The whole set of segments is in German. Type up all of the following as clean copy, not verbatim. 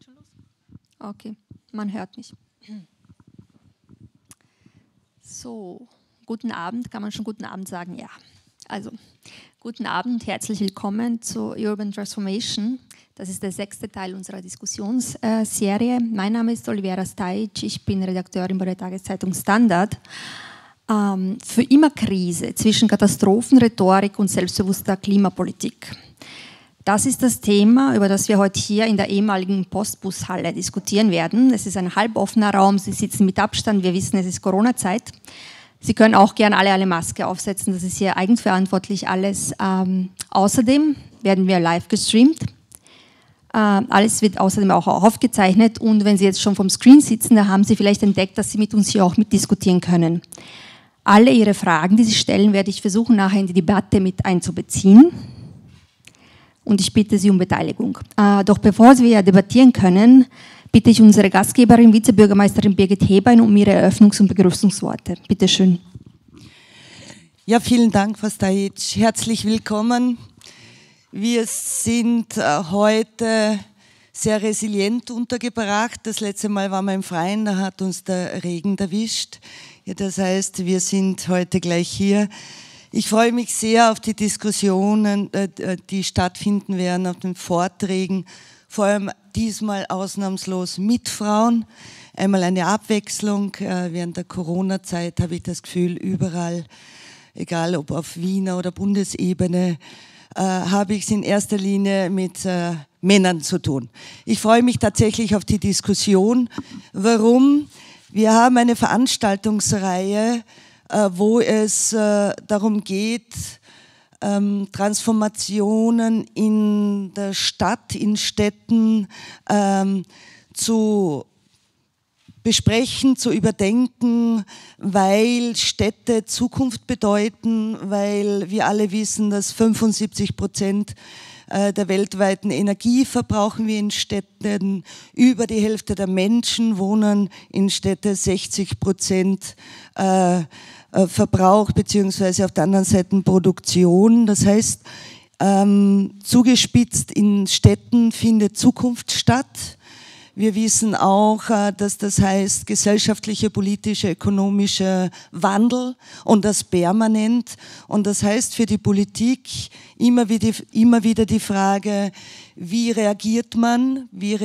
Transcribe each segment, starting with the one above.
schon los? Okay, man hört mich. So, guten Abend, kann man schon guten Abend sagen? Ja. Also, guten Abend, herzlich willkommen zu Urban Transformation. Das ist der 6. Teil unserer Diskussionsserie. Mein Name ist Olivera Stajic, ich bin Redakteurin bei der Tageszeitung Standard. Für immer Krise zwischen Katastrophenrhetorik und selbstbewusster Klimapolitik. Das ist das Thema, über das wir heute hier in der ehemaligen Postbushalle diskutieren werden. Es ist ein halboffener Raum, Sie sitzen mit Abstand, wir wissen, es ist Corona-Zeit. Sie können auch gerne alle eine Maske aufsetzen, das ist hier eigenverantwortlich alles. Außerdem werden wir live gestreamt. Alles wird außerdem auch aufgezeichnet und wenn Sie jetzt schon vom Screen sitzen, da haben Sie vielleicht entdeckt, dass Sie mit uns hier auch mitdiskutieren können. Alle Ihre Fragen, die Sie stellen, werde ich versuchen, nachher in die Debatte mit einzubeziehen. Und ich bitte Sie um Beteiligung. Doch bevor wir debattieren können, bitte ich unsere Gastgeberin, Vizebürgermeisterin Birgit Hebein, um ihre Eröffnungs- und Begrüßungsworte. Bitte schön. Ja, vielen Dank, Frau Stajic. Herzlich willkommen. Wir sind heute sehr resilient untergebracht. Das letzte Mal waren wir im Freien, da hat uns der Regen erwischt. Ja, das heißt, wir sind heute gleich hier. Ich freue mich sehr auf die Diskussionen, die stattfinden werden, auf den Vorträgen, vor allem diesmal ausnahmslos mit Frauen. Einmal eine Abwechslung. Während der Corona-Zeit habe ich das Gefühl, überall, egal ob auf Wiener oder Bundesebene, habe ich es in erster Linie mit Männern zu tun. Ich freue mich tatsächlich auf die Diskussion. Warum? Wir haben eine Veranstaltungsreihe, wo es darum geht, Transformationen in der Stadt, in Städten zu besprechen, zu überdenken, weil Städte Zukunft bedeuten, weil wir alle wissen, dass 75% der weltweiten Energie verbrauchen wir in Städten. Über die Hälfte der Menschen wohnen in Städten, 60% Verbrauch beziehungsweise auf der anderen Seite Produktion. Das heißt, zugespitzt in Städten findet Zukunft statt. Wir wissen auch, dass das heißt gesellschaftlicher, politischer, ökonomischer Wandel und das permanent. Und das heißt für die Politik immer wieder die Frage, wie reagiert man,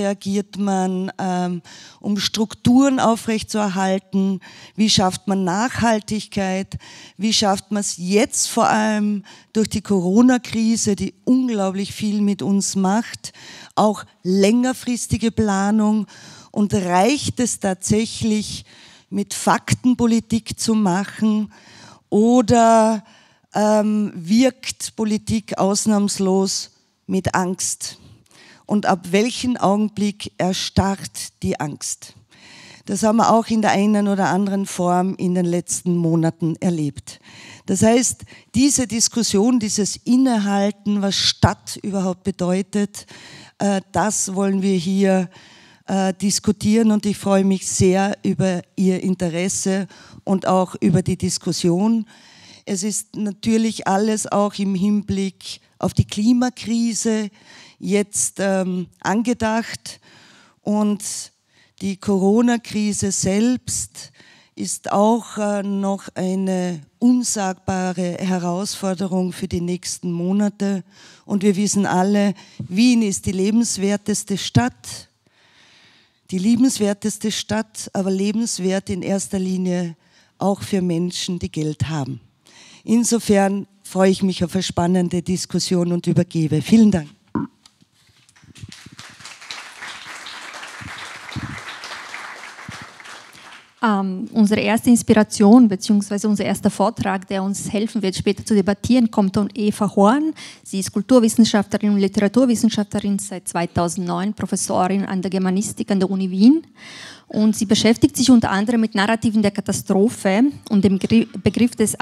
um Strukturen aufrechtzuerhalten, wie schafft man Nachhaltigkeit, wie schafft man es jetzt vor allem durch die Corona-Krise, die unglaublich viel mit uns macht, auch längerfristige Planung und reicht es tatsächlich mit Faktenpolitik zu machen oder wirkt Politik ausnahmslos mit Angst? Und ab welchem Augenblick erstarrt die Angst? Das haben wir auch in der einen oder anderen Form in den letzten Monaten erlebt. Das heißt, diese Diskussion, dieses Innehalten, was Stadt überhaupt bedeutet, das wollen wir hier diskutieren und ich freue mich sehr über Ihr Interesse und auch über die Diskussion. Es ist natürlich alles auch im Hinblick auf die Klimakrise jetzt angedacht und die Corona-Krise selbst ist auch noch eine unsagbare Herausforderung für die nächsten Monate. Und wir wissen alle, Wien ist die lebenswerteste Stadt. Die liebenswerteste Stadt, aber lebenswert in erster Linie auch für Menschen, die Geld haben. Insofern freue ich mich auf eine spannende Diskussion und übergebe. Vielen Dank. Unsere erste Inspiration bzw. unser erster Vortrag, der uns helfen wird, später zu debattieren, kommt von Eva Horn. Sie ist Kulturwissenschaftlerin und Literaturwissenschaftlerin, seit 2009 Professorin an der Germanistik an der Uni Wien. Und sie beschäftigt sich unter anderem mit Narrativen der Katastrophe und dem Begriff des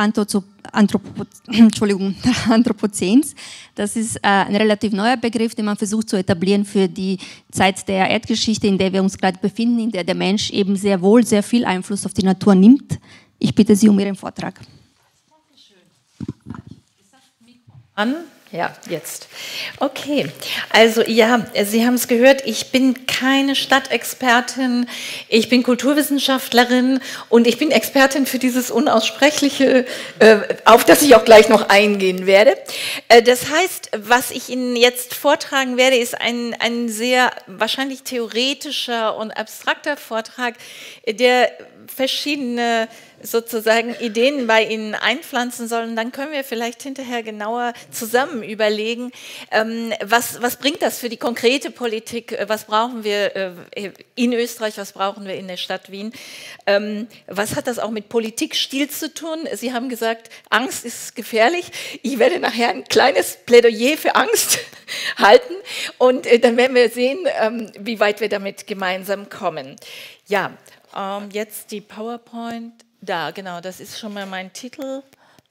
Anthropozäns. Das ist ein relativ neuer Begriff, den man versucht zu etablieren für die Zeit der Erdgeschichte, in der wir uns gerade befinden, in der der Mensch eben sehr wohl sehr viel Einfluss auf die Natur nimmt. Ich bitte Sie um Ihren Vortrag. An. Ja, jetzt. Okay, also ja, Sie haben es gehört, ich bin keine Stadtexpertin, ich bin Kulturwissenschaftlerin und ich bin Expertin für dieses Unaussprechliche, auf das ich auch gleich noch eingehen werde. Das heißt, was ich Ihnen jetzt vortragen werde, ist ein sehr wahrscheinlich theoretischer und abstrakter Vortrag, der verschiedene sozusagen Ideen bei Ihnen einpflanzen sollen, dann können wir vielleicht hinterher genauer zusammen überlegen, was bringt das für die konkrete Politik, was brauchen wir in Österreich, was brauchen wir in der Stadt Wien, was hat das auch mit Politikstil zu tun? Sie haben gesagt, Angst ist gefährlich. Ich werde nachher ein kleines Plädoyer für Angst halten und dann werden wir sehen, wie weit wir damit gemeinsam kommen. Ja, jetzt die PowerPoint. Da, genau, das ist schon mal mein Titel.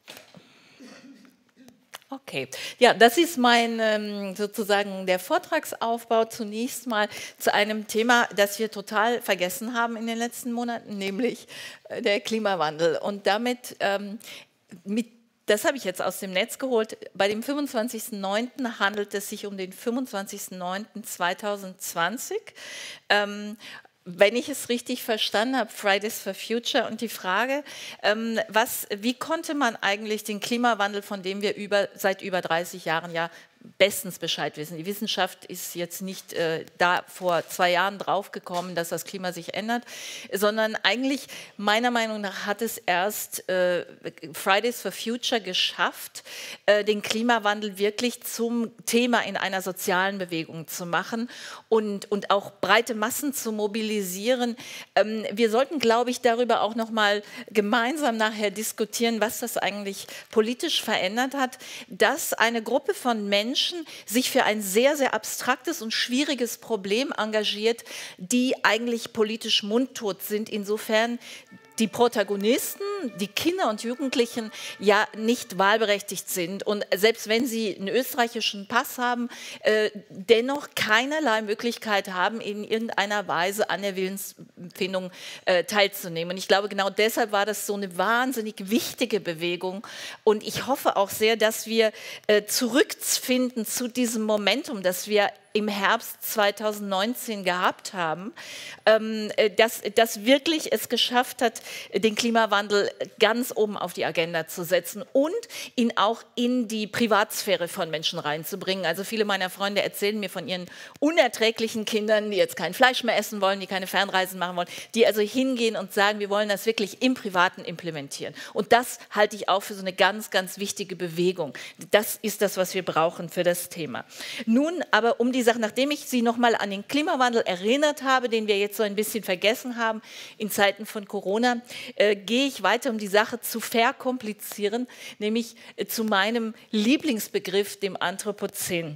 Okay, ja, das ist mein sozusagen der Vortragsaufbau zunächst mal zu einem Thema, das wir total vergessen haben in den letzten Monaten, nämlich der Klimawandel. Und damit, das habe ich jetzt aus dem Netz geholt, bei dem 25.09. handelt es sich um den 25.09.2020. Wenn ich es richtig verstanden habe, Fridays for Future und die Frage, wie konnte man eigentlich den Klimawandel, von dem wir seit über 30 Jahren ja bestens Bescheid wissen. Die Wissenschaft ist jetzt nicht da vor 2 Jahren draufgekommen, dass das Klima sich ändert, sondern eigentlich meiner Meinung nach hat es erst Fridays for Future geschafft, den Klimawandel wirklich zum Thema in einer sozialen Bewegung zu machen und auch breite Massen zu mobilisieren. Wir sollten, glaube ich, darüber auch noch mal gemeinsam nachher diskutieren, was das eigentlich politisch verändert hat, dass eine Gruppe von Menschen sich für ein sehr, sehr abstraktes und schwieriges Problem engagiert, die eigentlich politisch mundtot sind, insofern die Protagonisten, die Kinder und Jugendlichen, ja nicht wahlberechtigt sind und selbst wenn sie einen österreichischen Pass haben, dennoch keinerlei Möglichkeit haben, in irgendeiner Weise an der Willensfindung teilzunehmen. Und ich glaube, genau deshalb war das so eine wahnsinnig wichtige Bewegung und ich hoffe auch sehr, dass wir zurückfinden zu diesem Momentum, das wir im Herbst 2019 gehabt haben, dass wirklich es geschafft hat, den Klimawandel ganz oben auf die Agenda zu setzen und ihn auch in die Privatsphäre von Menschen reinzubringen. Also viele meiner Freunde erzählen mir von ihren unerträglichen Kindern, die jetzt kein Fleisch mehr essen wollen, die keine Fernreisen machen wollen, die also hingehen und sagen, wir wollen das wirklich im Privaten implementieren. Und das halte ich auch für so eine ganz, ganz wichtige Bewegung. Das ist das, was wir brauchen für das Thema. Nun aber um die Sache, nachdem ich Sie nochmal an den Klimawandel erinnert habe, den wir jetzt so ein bisschen vergessen haben in Zeiten von Corona, gehe ich weiter, um die Sache zu verkomplizieren, nämlich zu meinem Lieblingsbegriff, dem Anthropozän.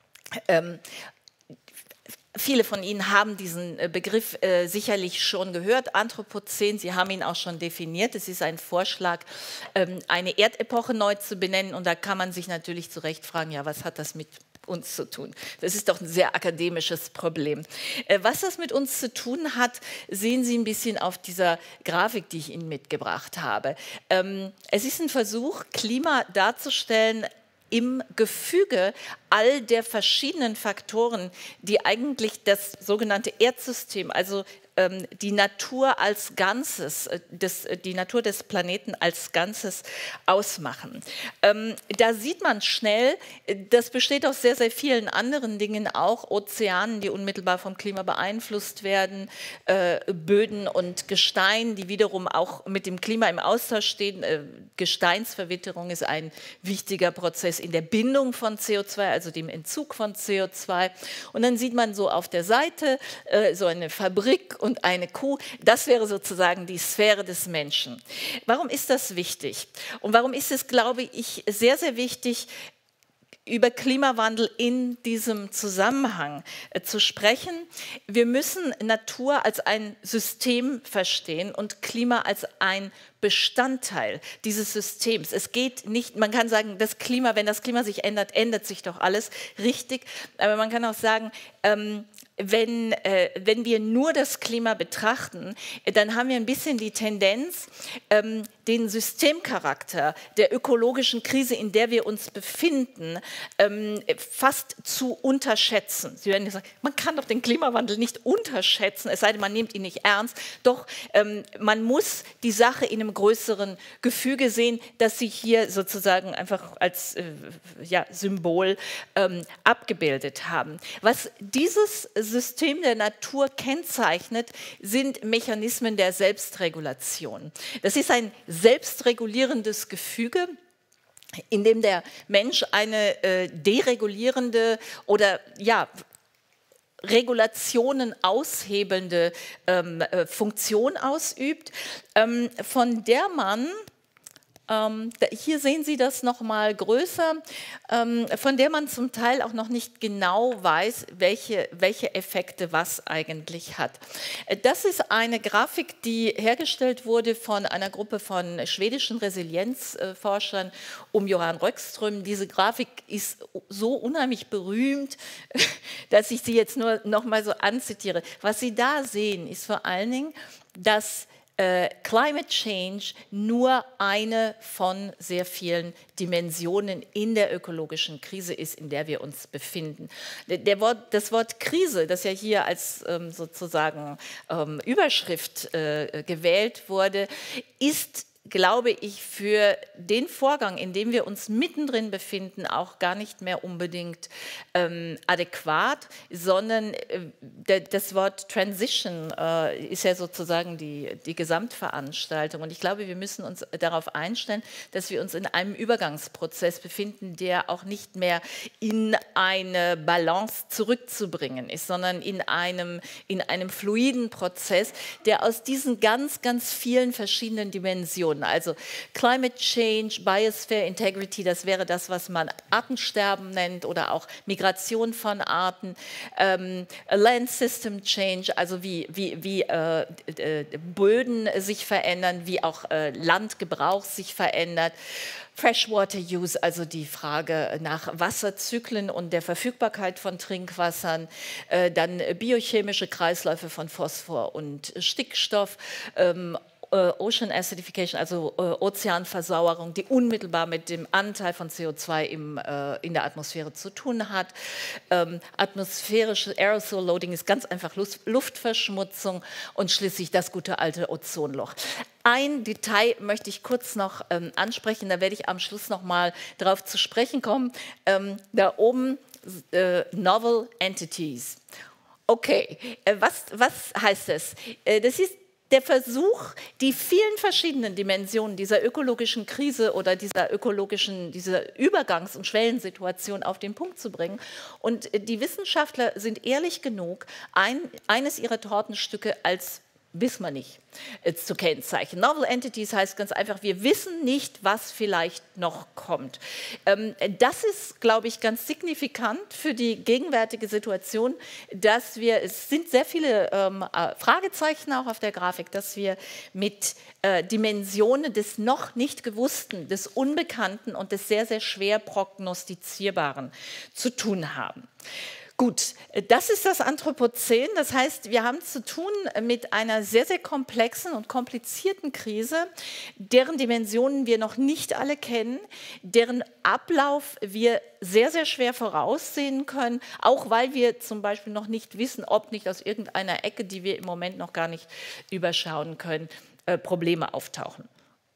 Viele von Ihnen haben diesen Begriff sicherlich schon gehört, Anthropozän, Sie haben ihn auch schon definiert. Es ist ein Vorschlag, eine Erdepoche neu zu benennen und da kann man sich natürlich zu Recht fragen, ja, was hat das mit uns zu tun? Das ist doch ein sehr akademisches Problem. Was das mit uns zu tun hat, sehen Sie ein bisschen auf dieser Grafik, die ich Ihnen mitgebracht habe. Es ist ein Versuch, Klima darzustellen im Gefüge all der verschiedenen Faktoren, die eigentlich das sogenannte Erdsystem, also die Natur als Ganzes, die Natur des Planeten als Ganzes ausmachen. Da sieht man schnell, das besteht aus sehr, sehr vielen anderen Dingen auch, Ozeanen, die unmittelbar vom Klima beeinflusst werden, Böden und Gestein, die wiederum auch mit dem Klima im Austausch stehen. Gesteinsverwitterung ist ein wichtiger Prozess in der Bindung von CO2, also dem Entzug von CO2. Und dann sieht man so auf der Seite so eine Fabrik und eine Kuh, das wäre sozusagen die Sphäre des Menschen. Warum ist das wichtig? Und warum ist es, glaube ich, sehr, sehr wichtig, über Klimawandel in diesem Zusammenhang zu sprechen? Wir müssen Natur als ein System verstehen und Klima als ein Bestandteil dieses Systems. Es geht nicht, man kann sagen, das Klima, wenn das Klima sich ändert, ändert sich doch alles, richtig, aber man kann auch sagen, wenn wir nur das Klima betrachten, dann haben wir ein bisschen die Tendenz, den Systemcharakter der ökologischen Krise, in der wir uns befinden, fast zu unterschätzen. Sie werden sagen, man kann doch den Klimawandel nicht unterschätzen, es sei denn, man nimmt ihn nicht ernst. Doch man muss die Sache in einem größeren Gefüge sehen, das Sie hier sozusagen einfach als Symbol abgebildet haben. Was dieses System der Natur kennzeichnet, sind Mechanismen der Selbstregulation. Das ist ein selbstregulierendes Gefüge, in dem der Mensch eine deregulierende oder Regulationen aushebelnde Funktion ausübt, von der man, hier sehen Sie das noch mal größer, von der man zum Teil auch noch nicht genau weiß, welche Effekte was eigentlich hat. Das ist eine Grafik, die hergestellt wurde von einer Gruppe von schwedischen Resilienzforschern um Johan Rockström. Diese Grafik ist so unheimlich berühmt, dass ich sie jetzt nur noch mal so anzitiere. Was Sie da sehen, ist vor allen Dingen, dass Climate Change nur eine von sehr vielen Dimensionen in der ökologischen Krise ist, in der wir uns befinden. Das Wort Krise, das ja hier als sozusagen Überschrift gewählt wurde, ist, glaube ich, für den Vorgang, in dem wir uns mittendrin befinden, auch gar nicht mehr unbedingt adäquat, sondern das Wort Transition ist ja sozusagen die Gesamtveranstaltung. Und ich glaube, wir müssen uns darauf einstellen, dass wir uns in einem Übergangsprozess befinden, der auch nicht mehr in eine Balance zurückzubringen ist, sondern in einem fluiden Prozess, der aus diesen ganz, ganz vielen verschiedenen Dimensionen, also Climate Change, Biosphere Integrity, das wäre das, was man Artensterben nennt oder auch Migration von Arten, Land System Change, also wie Böden sich verändern, wie auch Landgebrauch sich verändert, Freshwater Use, also die Frage nach Wasserzyklen und der Verfügbarkeit von Trinkwassern, dann biochemische Kreisläufe von Phosphor und Stickstoff, Ocean Acidification, also Ozeanversauerung, die unmittelbar mit dem Anteil von CO2 in der Atmosphäre zu tun hat. Atmosphärische Aerosol Loading ist ganz einfach Luftverschmutzung und schließlich das gute alte Ozonloch. Ein Detail möchte ich kurz noch ansprechen, da werde ich am Schluss noch mal darauf zu sprechen kommen. Da oben Novel Entities. Okay, was heißt das? Das ist der Versuch, die vielen verschiedenen Dimensionen dieser ökologischen Krise oder dieser Übergangs- und Schwellensituation auf den Punkt zu bringen. Und die Wissenschaftler sind ehrlich genug, eines ihrer Tortenstücke als wissen wir nicht zu kennzeichnen. Novel Entities heißt ganz einfach, wir wissen nicht, was vielleicht noch kommt. Das ist, glaube ich, ganz signifikant für die gegenwärtige Situation, dass es sind sehr viele Fragezeichen auch auf der Grafik, dass wir mit Dimensionen des noch nicht Gewussten, des Unbekannten und des sehr, sehr schwer prognostizierbaren zu tun haben. Gut, das ist das Anthropozän, das heißt, wir haben zu tun mit einer sehr, sehr komplexen und komplizierten Krise, deren Dimensionen wir noch nicht alle kennen, deren Ablauf wir sehr, sehr schwer voraussehen können, auch weil wir zum Beispiel noch nicht wissen, ob nicht aus irgendeiner Ecke, die wir im Moment noch gar nicht überschauen können, Probleme auftauchen.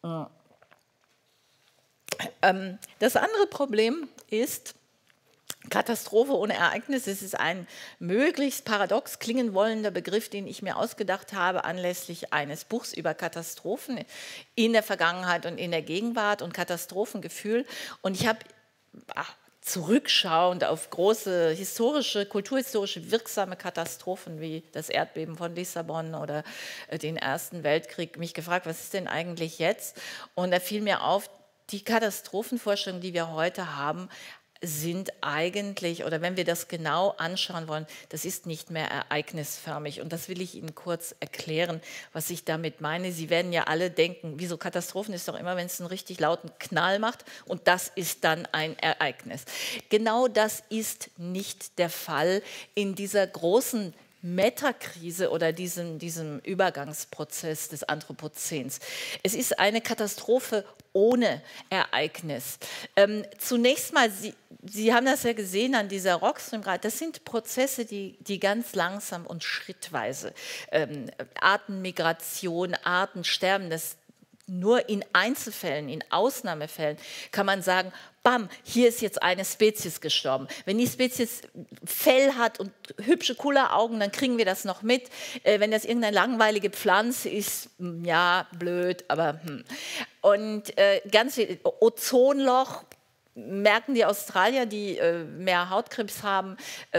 Das andere Problem ist, Katastrophe ohne Ereignis, es ist ein möglichst paradox klingen wollender Begriff, den ich mir ausgedacht habe anlässlich eines Buchs über Katastrophen in der Vergangenheit und in der Gegenwart und Katastrophengefühl. Und ich habe zurückschauend auf große kulturhistorische wirksame Katastrophen wie das Erdbeben von Lissabon oder den Ersten Weltkrieg mich gefragt, was ist denn eigentlich jetzt? Und da fiel mir auf, die Katastrophenvorstellungen, die wir heute haben, sind eigentlich, oder wenn wir das genau anschauen wollen, das ist nicht mehr ereignisförmig. Und das will ich Ihnen kurz erklären, was ich damit meine. Sie werden ja alle denken, wieso Katastrophen ist doch immer, wenn es einen richtig lauten Knall macht und das ist dann ein Ereignis. Genau das ist nicht der Fall in dieser großen Metakrise oder diesem Übergangsprozess des Anthropozäns. Es ist eine Katastrophe ohne Ereignis. Zunächst mal, Sie haben das ja gesehen an dieser Rockstream-Grad, das sind Prozesse, die ganz langsam und schrittweise, Artenmigration, Artensterben, das nur in Einzelfällen, in Ausnahmefällen kann man sagen, bam, hier ist jetzt eine Spezies gestorben. Wenn die Spezies Fell hat und hübsche Kulleraugen, dann kriegen wir das noch mit. Wenn das irgendeine langweilige Pflanze ist, ja, blöd, aber Und ganz viel Ozonloch, merken die Australier, die mehr Hautkrebs haben,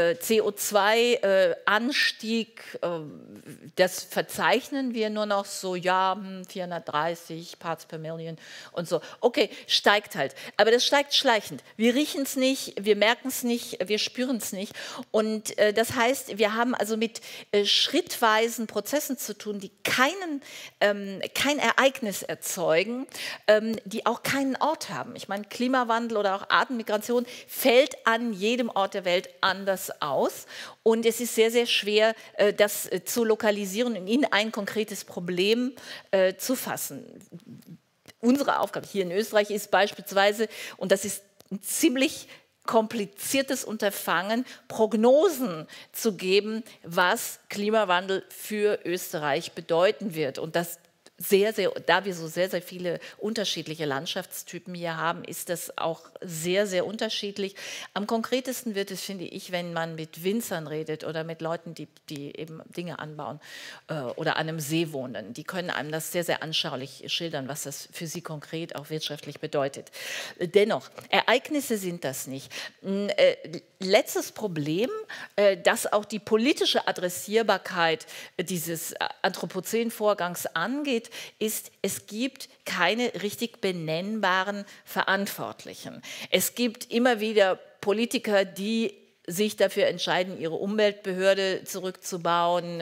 CO2-Anstieg, das verzeichnen wir nur noch so, ja, 430 Parts per Million und so. Okay, steigt halt. Aber das steigt schleichend. Wir riechen es nicht, wir merken es nicht, wir spüren es nicht. Und das heißt, wir haben also mit schrittweisen Prozessen zu tun, die kein Ereignis erzeugen, die auch keinen Ort haben. Ich meine, Klimawandel oder auch Artenmigration fällt an jedem Ort der Welt anders aus und es ist sehr, sehr schwer, das zu lokalisieren und in ein konkretes Problem zu fassen. Unsere Aufgabe hier in Österreich ist beispielsweise, und das ist ein ziemlich kompliziertes Unterfangen, Prognosen zu geben, was Klimawandel für Österreich bedeuten wird. Und das da wir so sehr, sehr viele unterschiedliche Landschaftstypen hier haben, ist das auch sehr, sehr unterschiedlich. Am konkretesten wird es, finde ich, wenn man mit Winzern redet oder mit Leuten, die eben Dinge anbauen oder an einem See wohnen. Die können einem das sehr, sehr anschaulich schildern, was das für sie konkret auch wirtschaftlich bedeutet. Dennoch, Ereignisse sind das nicht. Letztes Problem, das auch die politische Adressierbarkeit dieses Anthropozän-Vorgangs angeht, ist, es gibt keine richtig benennbaren Verantwortlichen. Es gibt immer wieder Politiker, die sich dafür entscheiden, ihre Umweltbehörde zurückzubauen,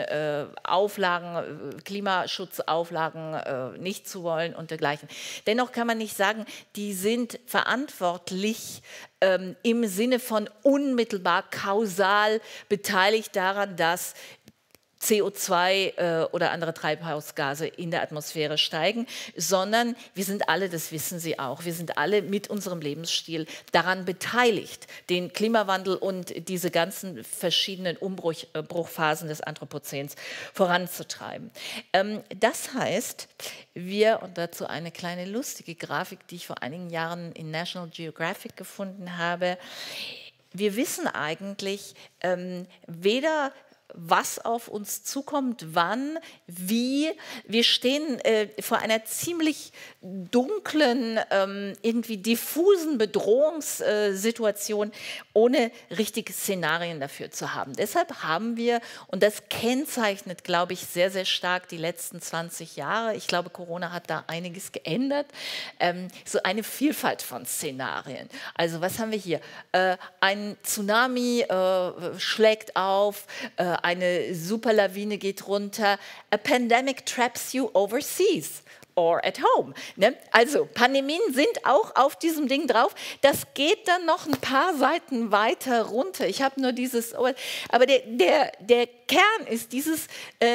Klimaschutzauflagen nicht zu wollen und dergleichen. Dennoch kann man nicht sagen, die sind verantwortlich im Sinne von unmittelbar kausal beteiligt daran, dass CO2 oder andere Treibhausgase in der Atmosphäre steigen, sondern wir sind alle, das wissen Sie auch, wir sind alle mit unserem Lebensstil daran beteiligt, den Klimawandel und diese ganzen verschiedenen Umbruchphasen des Anthropozäns voranzutreiben. Das heißt, und dazu eine kleine lustige Grafik, die ich vor einigen Jahren in National Geographic gefunden habe, wir wissen eigentlich weder, was auf uns zukommt, wann, wie. Wir stehen vor einer ziemlich dunklen, irgendwie diffusen Bedrohungssituation, ohne richtige Szenarien dafür zu haben. Deshalb haben wir, und das kennzeichnet, glaube ich, sehr, sehr stark die letzten 20 Jahre, ich glaube, Corona hat da einiges geändert, so eine Vielfalt von Szenarien. Also was haben wir hier? Ein Tsunami schlägt auf, eine Superlawine geht runter. A pandemic traps you overseas or at home. Ne? Also Pandemien sind auch auf diesem Ding drauf. Das geht dann noch ein paar Seiten weiter runter. Ich habe nur dieses, aber der Kern ist dieses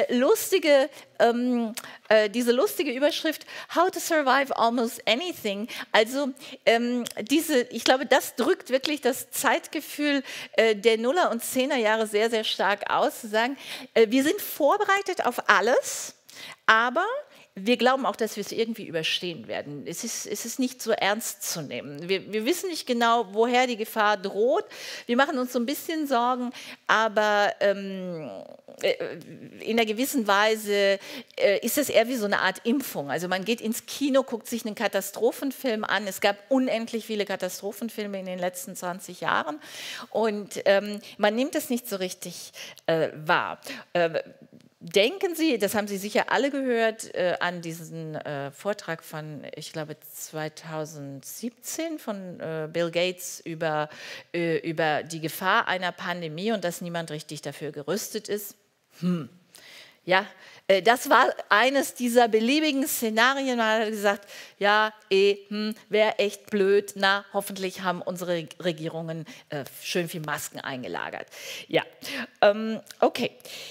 diese lustige Überschrift How to Survive Almost Anything. Also ich glaube, das drückt wirklich das Zeitgefühl der Nuller- und Zehnerjahre sehr, sehr stark aus, zu sagen, wir sind vorbereitet auf alles, aber wir glauben auch, dass wir es irgendwie überstehen werden. Es ist nicht so ernst zu nehmen. Wir wissen nicht genau, woher die Gefahr droht. Wir machen uns so ein bisschen Sorgen, aber in einer gewissen Weise ist es eher wie so eine Art Impfung. Also man geht ins Kino, guckt sich einen Katastrophenfilm an. Es gab unendlich viele Katastrophenfilme in den letzten 20 Jahren und man nimmt es nicht so richtig wahr. Denken Sie, das haben Sie sicher alle gehört, an diesen Vortrag von, ich glaube, 2017 von Bill Gates über die Gefahr einer Pandemie und dass niemand richtig dafür gerüstet ist. Ja, das war eines dieser beliebigen Szenarien. Man hat gesagt, ja, wäre echt blöd. Na, hoffentlich haben unsere Regierungen schön viel Masken eingelagert. Ja, okay.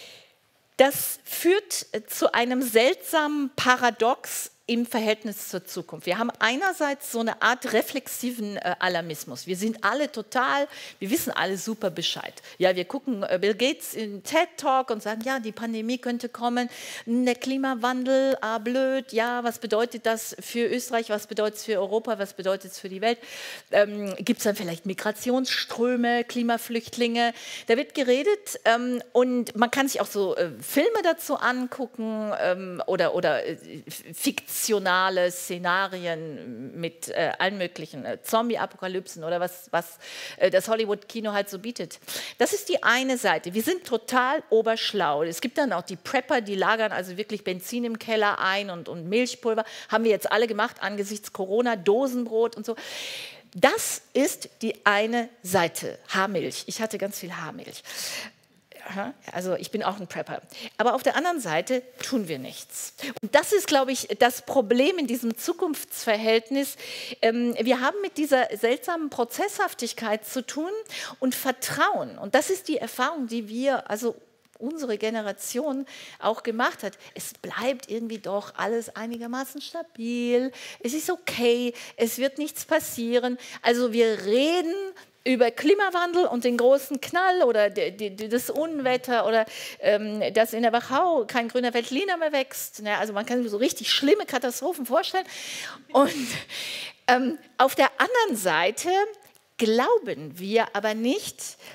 Das führt zu einem seltsamen Paradox im Verhältnis zur Zukunft. Wir haben einerseits so eine Art reflexiven Alarmismus. Wir sind alle wir wissen alle super Bescheid. Ja, wir gucken Bill Gates in TED Talk und sagen, ja, die Pandemie könnte kommen, der Klimawandel, blöd, ja, was bedeutet das für Österreich, was bedeutet es für Europa, was bedeutet es für die Welt? Gibt es dann vielleicht Migrationsströme, Klimaflüchtlinge? Da wird geredet und man kann sich auch so Filme dazu angucken oder fiktionale Szenarien mit allen möglichen Zombie-Apokalypsen oder was das Hollywood-Kino halt so bietet. Das ist die eine Seite. Wir sind total oberschlau. Es gibt dann auch die Prepper, die lagern also wirklich Benzin im Keller ein und Milchpulver. Haben wir jetzt alle gemacht angesichts Corona, Dosenbrot und so. Das ist die eine Seite, Haarmilch. Ich hatte ganz viel Haarmilch. Also ich bin auch ein Prepper. Aber auf der anderen Seite tun wir nichts. Und das ist, glaube ich, das Problem in diesem Zukunftsverhältnis. Wir haben mit dieser seltsamen Prozesshaftigkeit zu tun und Vertrauen. Und das ist die Erfahrung, die wir, also unsere Generation auch gemacht hat. Es bleibt irgendwie doch alles einigermaßen stabil. Es ist okay, es wird nichts passieren. Also wir reden über Klimawandel und den großen Knall oder das Unwetter oder dass in der Wachau kein grüner Veltliner mehr wächst. Ja, also man kann sich so richtig schlimme Katastrophen vorstellen. Und auf der anderen Seite glauben wir aber nicht,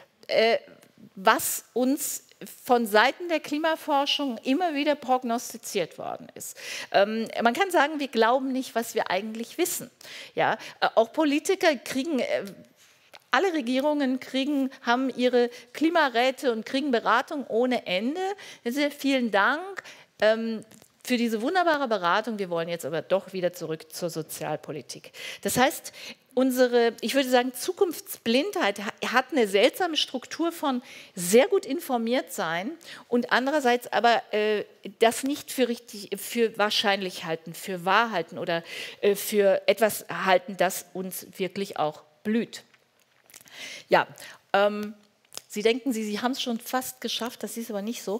was uns von Seiten der Klimaforschung immer wieder prognostiziert worden ist. Man kann sagen, wir glauben nicht, was wir eigentlich wissen. Ja, auch Politiker kriegen... Alle Regierungen haben ihre Klimaräte und kriegen Beratung ohne Ende. Sehr vielen Dank für diese wunderbare Beratung. Wir wollen jetzt aber doch wieder zurück zur Sozialpolitik. Das heißt, ich würde sagen, Zukunftsblindheit hat eine seltsame Struktur von sehr gut informiert sein und andererseits aber das nicht für wahrscheinlich halten, für wahr halten oder für etwas halten, das uns wirklich auch blüht. Ja, Sie denken, Sie haben es schon fast geschafft, das ist aber nicht so.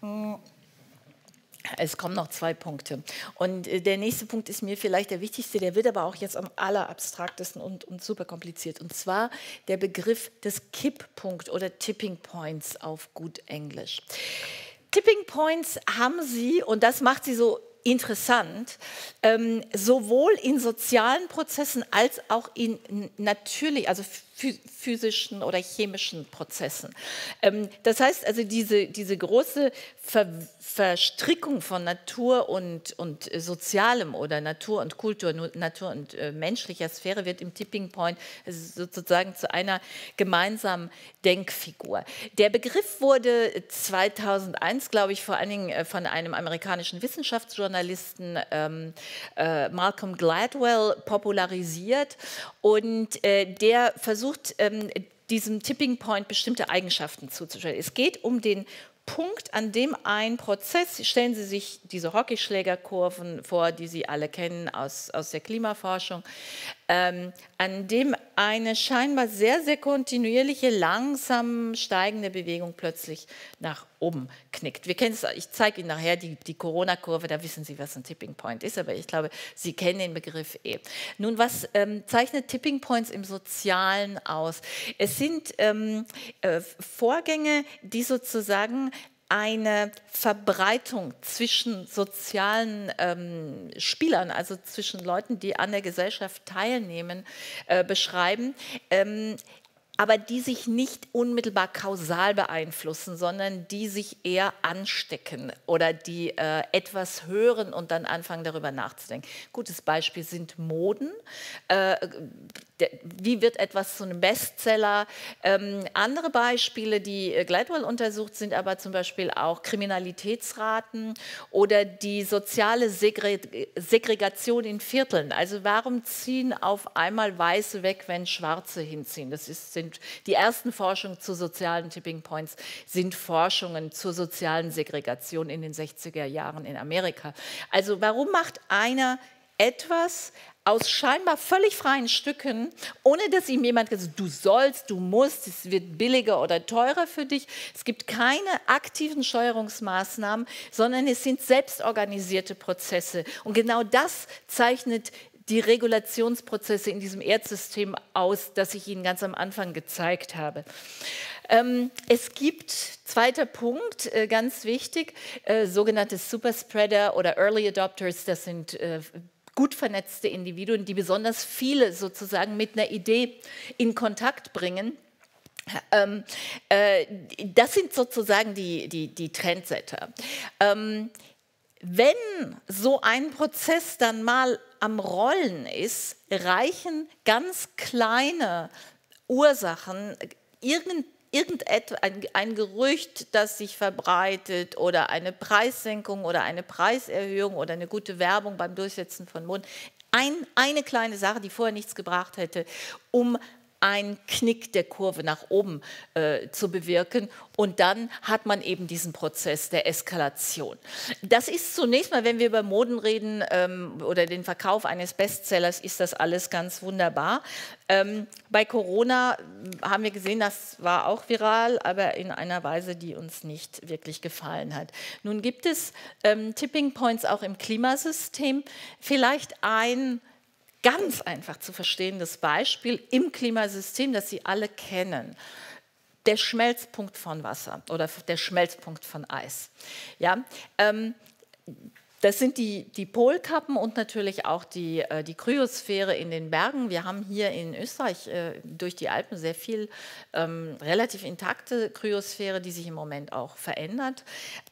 Es kommen noch 2 Punkte. Und der nächste Punkt ist mir vielleicht der wichtigste, der wird aber auch jetzt am allerabstraktesten und super kompliziert. Und zwar der Begriff des Kipppunkt oder Tipping Points auf gut Englisch. Tipping Points haben Sie, und das macht sie so interessant, sowohl in sozialen Prozessen als auch in also physischen oder chemischen Prozessen. Das heißt also, diese große Verstrickung von Natur und Sozialem oder Natur und Kultur, Natur und menschlicher Sphäre wird im Tipping Point sozusagen zu einer gemeinsamen Denkfigur. Der Begriff wurde 2001, glaube ich, vor allen Dingen von einem amerikanischen Wissenschaftsjournalisten Malcolm Gladwell popularisiert und der versucht, diesem Tipping Point bestimmte Eigenschaften zuzustellen. Es geht um den Punkt, an dem ein Prozess, stellen Sie sich diese Hockeyschlägerkurven vor, die Sie alle kennen aus der Klimaforschung, an dem eine scheinbar sehr, sehr kontinuierliche, langsam steigende Bewegung plötzlich nach oben knickt. Wir kennen es, ich zeige Ihnen nachher die Corona-Kurve, da wissen Sie, was ein Tipping Point ist, aber ich glaube, Sie kennen den Begriff eh. Nun, was zeichnet Tipping Points im Sozialen aus? Es sind Vorgänge, die sozusagen eine Verbreitung zwischen sozialen Spielern, also zwischen Leuten, die an der Gesellschaft teilnehmen, beschreiben, aber die sich nicht unmittelbar kausal beeinflussen, sondern die sich eher anstecken oder die etwas hören und dann anfangen, darüber nachzudenken. Gutes Beispiel sind Moden. Wie wird etwas zu einem Bestseller? Andere Beispiele, die Gladwell untersucht, sind aber zum Beispiel auch Kriminalitätsraten oder die soziale Segregation in Vierteln. Also warum ziehen auf einmal Weiße weg, wenn Schwarze hinziehen? Das sind die ersten Forschungen zu sozialen Tipping Points sind Forschungen zur sozialen Segregation in den 60er Jahren in Amerika. Also warum macht einer etwas aus scheinbar völlig freien Stücken, ohne dass ihm jemand gesagt hat, du sollst, du musst, es wird billiger oder teurer für dich. Es gibt keine aktiven Steuerungsmaßnahmen, sondern es sind selbstorganisierte Prozesse. Und genau das zeichnet die Regulationsprozesse in diesem Erdsystem aus, das ich Ihnen ganz am Anfang gezeigt habe. Es gibt, zweiter Punkt, ganz wichtig, sogenannte Superspreader oder Early Adopters, das sind gut vernetzte Individuen, die besonders viele sozusagen mit einer Idee in Kontakt bringen. Das sind sozusagen die Trendsetter. Wenn so ein Prozess dann mal am Rollen ist, reichen ganz kleine Ursachen, ein Gerücht, das sich verbreitet oder eine Preissenkung oder eine Preiserhöhung oder eine gute Werbung beim Durchsetzen von Moden, eine kleine Sache, die vorher nichts gebracht hätte, um einen Knick der Kurve nach oben zu bewirken. Und dann hat man eben diesen Prozess der Eskalation. Das ist zunächst mal, wenn wir über Moden reden oder den Verkauf eines Bestsellers, ist das alles ganz wunderbar. Bei Corona haben wir gesehen, das war auch viral, aber in einer Weise, die uns nicht wirklich gefallen hat. Nun gibt es Tipping Points auch im Klimasystem. Vielleicht ein ganz einfach zu verstehendes Beispiel im Klimasystem, das Sie alle kennen. Der Schmelzpunkt von Wasser oder der Schmelzpunkt von Eis. Ja, das sind die Polkappen und natürlich auch die Kryosphäre in den Bergen. Wir haben hier in Österreich durch die Alpen sehr viel relativ intakte Kryosphäre, die sich im Moment auch verändert.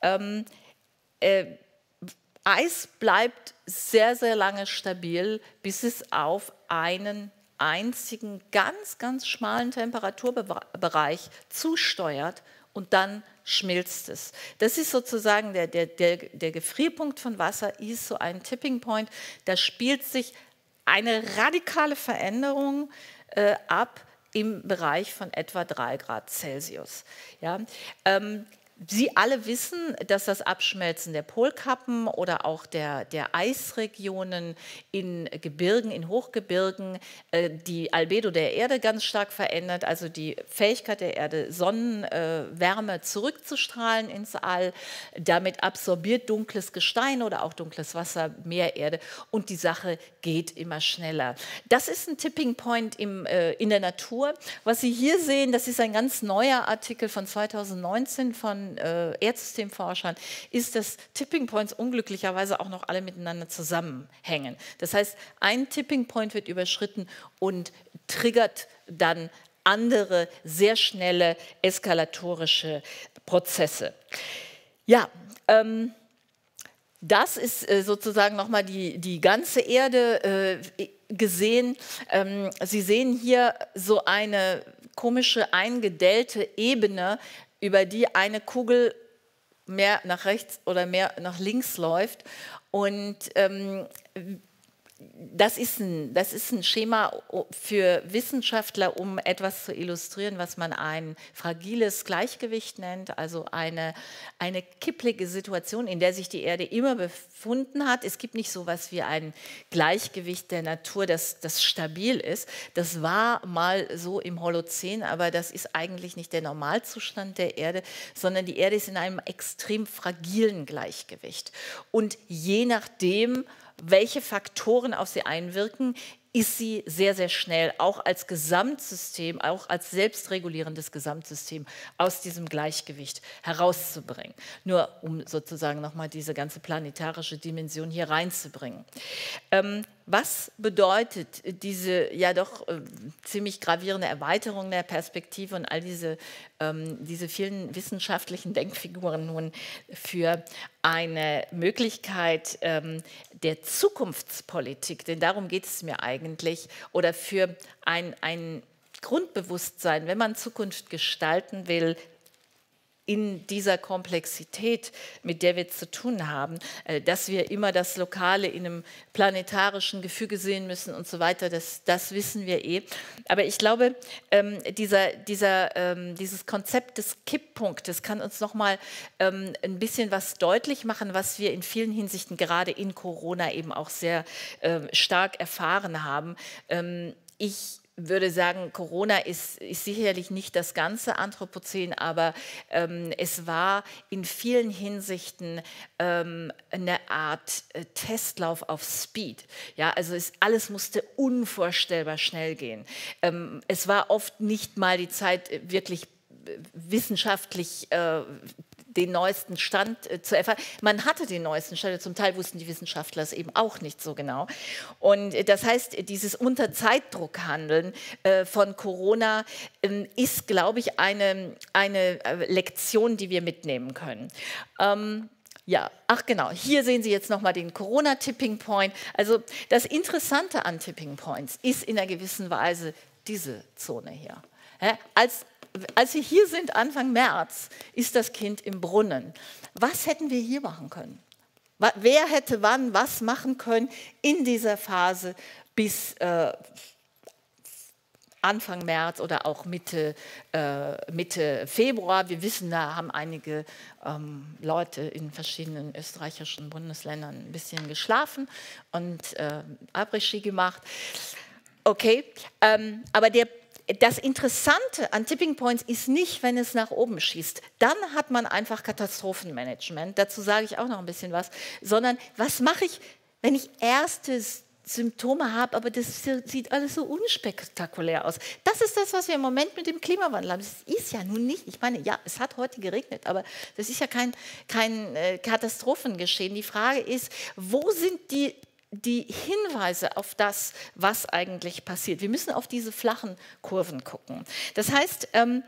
Eis bleibt sehr, sehr lange stabil, bis es auf einen einzigen, ganz, ganz schmalen Temperaturbereich zusteuert und dann schmilzt es. Das ist sozusagen der Gefrierpunkt von Wasser, ist so ein Tipping Point. Da spielt sich eine radikale Veränderung ab im Bereich von etwa 3 Grad Celsius. Ja, Sie alle wissen, dass das Abschmelzen der Polkappen oder auch der Eisregionen in Gebirgen, in Hochgebirgen, die Albedo der Erde ganz stark verändert, also die Fähigkeit der Erde, Sonnenwärme zurückzustrahlen ins All. Damit absorbiert dunkles Gestein oder auch dunkles Wasser mehr Erde und die Sache geht immer schneller. Das ist ein Tipping Point in der Natur. Was Sie hier sehen, das ist ein ganz neuer Artikel von 2019 von Erdsystemforschern, ist, dass Tipping Points unglücklicherweise auch noch alle miteinander zusammenhängen. Das heißt, ein Tipping Point wird überschritten und triggert dann andere, sehr schnelle eskalatorische Prozesse. Ja, das ist sozusagen nochmal die ganze Erde gesehen. Sie sehen hier so eine komische eingedellte Ebene, über die eine Kugel mehr nach rechts oder mehr nach links läuft. Und das ist ein Schema für Wissenschaftler, um etwas zu illustrieren, was man ein fragiles Gleichgewicht nennt, also eine kipplige Situation, in der sich die Erde immer befunden hat. Es gibt nicht so etwas wie ein Gleichgewicht der Natur, das stabil ist. Das war mal so im Holozän, aber das ist eigentlich nicht der Normalzustand der Erde, sondern die Erde ist in einem extrem fragilen Gleichgewicht. Und je nachdem, welche Faktoren auf sie einwirken, ist sie sehr, sehr schnell, auch als Gesamtsystem, auch als selbstregulierendes Gesamtsystem aus diesem Gleichgewicht herauszubringen. Nur um sozusagen nochmal diese ganze planetarische Dimension hier reinzubringen. Was bedeutet diese ja doch ziemlich gravierende Erweiterung der Perspektive und all diese vielen wissenschaftlichen Denkfiguren nun für eine Möglichkeit der Zukunftspolitik, denn darum geht es mir eigentlich, oder für ein Grundbewusstsein, wenn man Zukunft gestalten will, in dieser Komplexität, mit der wir zu tun haben, dass wir immer das Lokale in einem planetarischen Gefüge sehen müssen und so weiter, das wissen wir eh. Aber ich glaube, dieses Konzept des Kipppunktes kann uns nochmal ein bisschen was deutlich machen, was wir in vielen Hinsichten gerade in Corona eben auch sehr stark erfahren haben. Ich würde sagen, Corona ist sicherlich nicht das ganze Anthropozän, aber es war in vielen Hinsichten eine Art Testlauf auf Speed. Ja, also alles musste unvorstellbar schnell gehen. Es war oft nicht mal die Zeit, wirklich wissenschaftlich den neuesten Stand zu erfahren. Man hatte den neuesten Stand, zum Teil wussten die Wissenschaftler es eben auch nicht so genau. Und das heißt, dieses Unter-Zeitdruck-Handeln von Corona ist, glaube ich, eine Lektion, die wir mitnehmen können. Ja, ach genau, hier sehen Sie jetzt nochmal den Corona-Tipping Point. Also das Interessante an Tipping Points ist in einer gewissen Weise diese Zone hier. Als wir hier sind, Anfang März, ist das Kind im Brunnen. Was hätten wir hier machen können? Wer hätte wann was machen können in dieser Phase bis Anfang März oder auch Mitte Februar? Wir wissen, da haben einige Leute in verschiedenen österreichischen Bundesländern ein bisschen geschlafen und Après-Ski gemacht. Okay, aber das Interessante an Tipping Points ist nicht, wenn es nach oben schießt. Dann hat man einfach Katastrophenmanagement. Dazu sage ich auch noch ein bisschen was. Sondern was mache ich, wenn ich erste Symptome habe, aber das sieht alles so unspektakulär aus. Das ist das, was wir im Moment mit dem Klimawandel haben. Das ist ja nun nicht, ich meine, ja, es hat heute geregnet, aber das ist ja kein Katastrophengeschehen. Die Frage ist, wo sind die Hinweise auf das, was eigentlich passiert. Wir müssen auf diese flachen Kurven gucken. Das heißt, genau,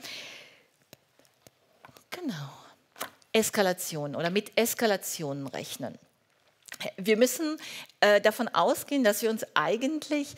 Eskalation oder mit Eskalationen rechnen. Wir müssen davon ausgehen, dass wir uns eigentlich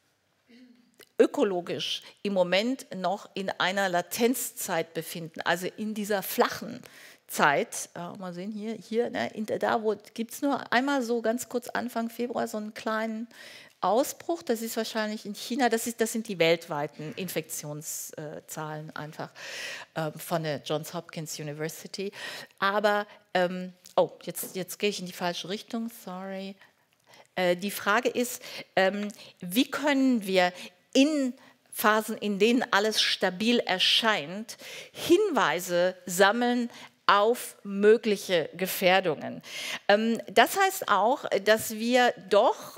ökologisch im Moment noch in einer Latenzzeit befinden, also in dieser flachen Zeit, mal sehen hier ne, da gibt es nur einmal so ganz kurz Anfang Februar so einen kleinen Ausbruch, das ist wahrscheinlich in China, das sind die weltweiten Infektionszahlen einfach von der Johns Hopkins University, aber, oh, jetzt gehe ich in die falsche Richtung, sorry. Die Frage ist, wie können wir in Phasen, in denen alles stabil erscheint, Hinweise sammeln auf mögliche Gefährdungen. Das heißt auch, dass wir doch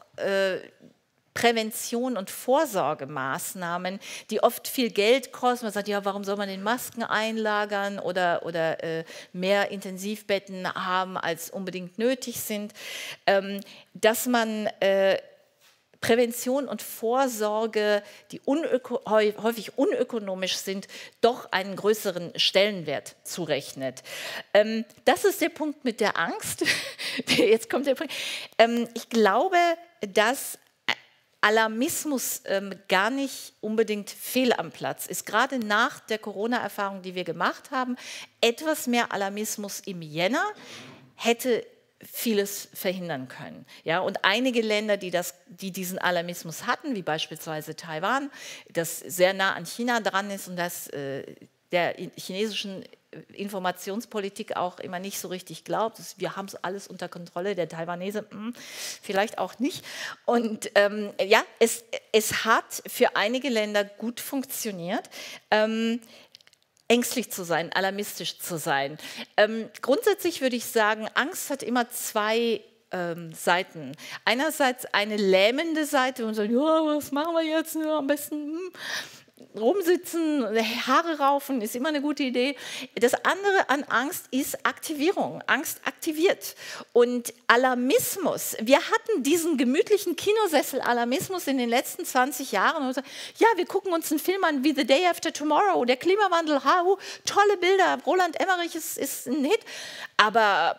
Prävention und Vorsorgemaßnahmen, die oft viel Geld kosten, man sagt, ja, warum soll man den Masken einlagern oder mehr Intensivbetten haben, als unbedingt nötig sind, dass man Prävention und Vorsorge, die häufig unökonomisch sind, doch einen größeren Stellenwert zurechnet. Das ist der Punkt mit der Angst. Jetzt kommt der Punkt. Ich glaube, dass Alarmismus gar nicht unbedingt fehl am Platz ist. Gerade nach der Corona-Erfahrung, die wir gemacht haben, etwas mehr Alarmismus im Jänner hätte vieles verhindern können. Ja, und einige Länder, die diesen Alarmismus hatten, wie beispielsweise Taiwan, das sehr nah an China dran ist und das der chinesischen Informationspolitik auch immer nicht so richtig glaubt. Wir haben es alles unter Kontrolle, der Taiwanese vielleicht auch nicht. Und ja, es hat für einige Länder gut funktioniert. Ängstlich zu sein, alarmistisch zu sein. Grundsätzlich würde ich sagen, Angst hat immer zwei Seiten. Einerseits eine lähmende Seite und sagen, ja, was machen wir jetzt? Ja, am besten rumsitzen, Haare raufen, ist immer eine gute Idee. Das andere an Angst ist Aktivierung. Angst aktiviert. Und Alarmismus, wir hatten diesen gemütlichen Kinosessel-Alarmismus in den letzten 20 Jahren. Und ja, wir gucken uns einen Film an wie The Day After Tomorrow, der Klimawandel, tolle Bilder, Roland Emmerich ist ein Hit. Aber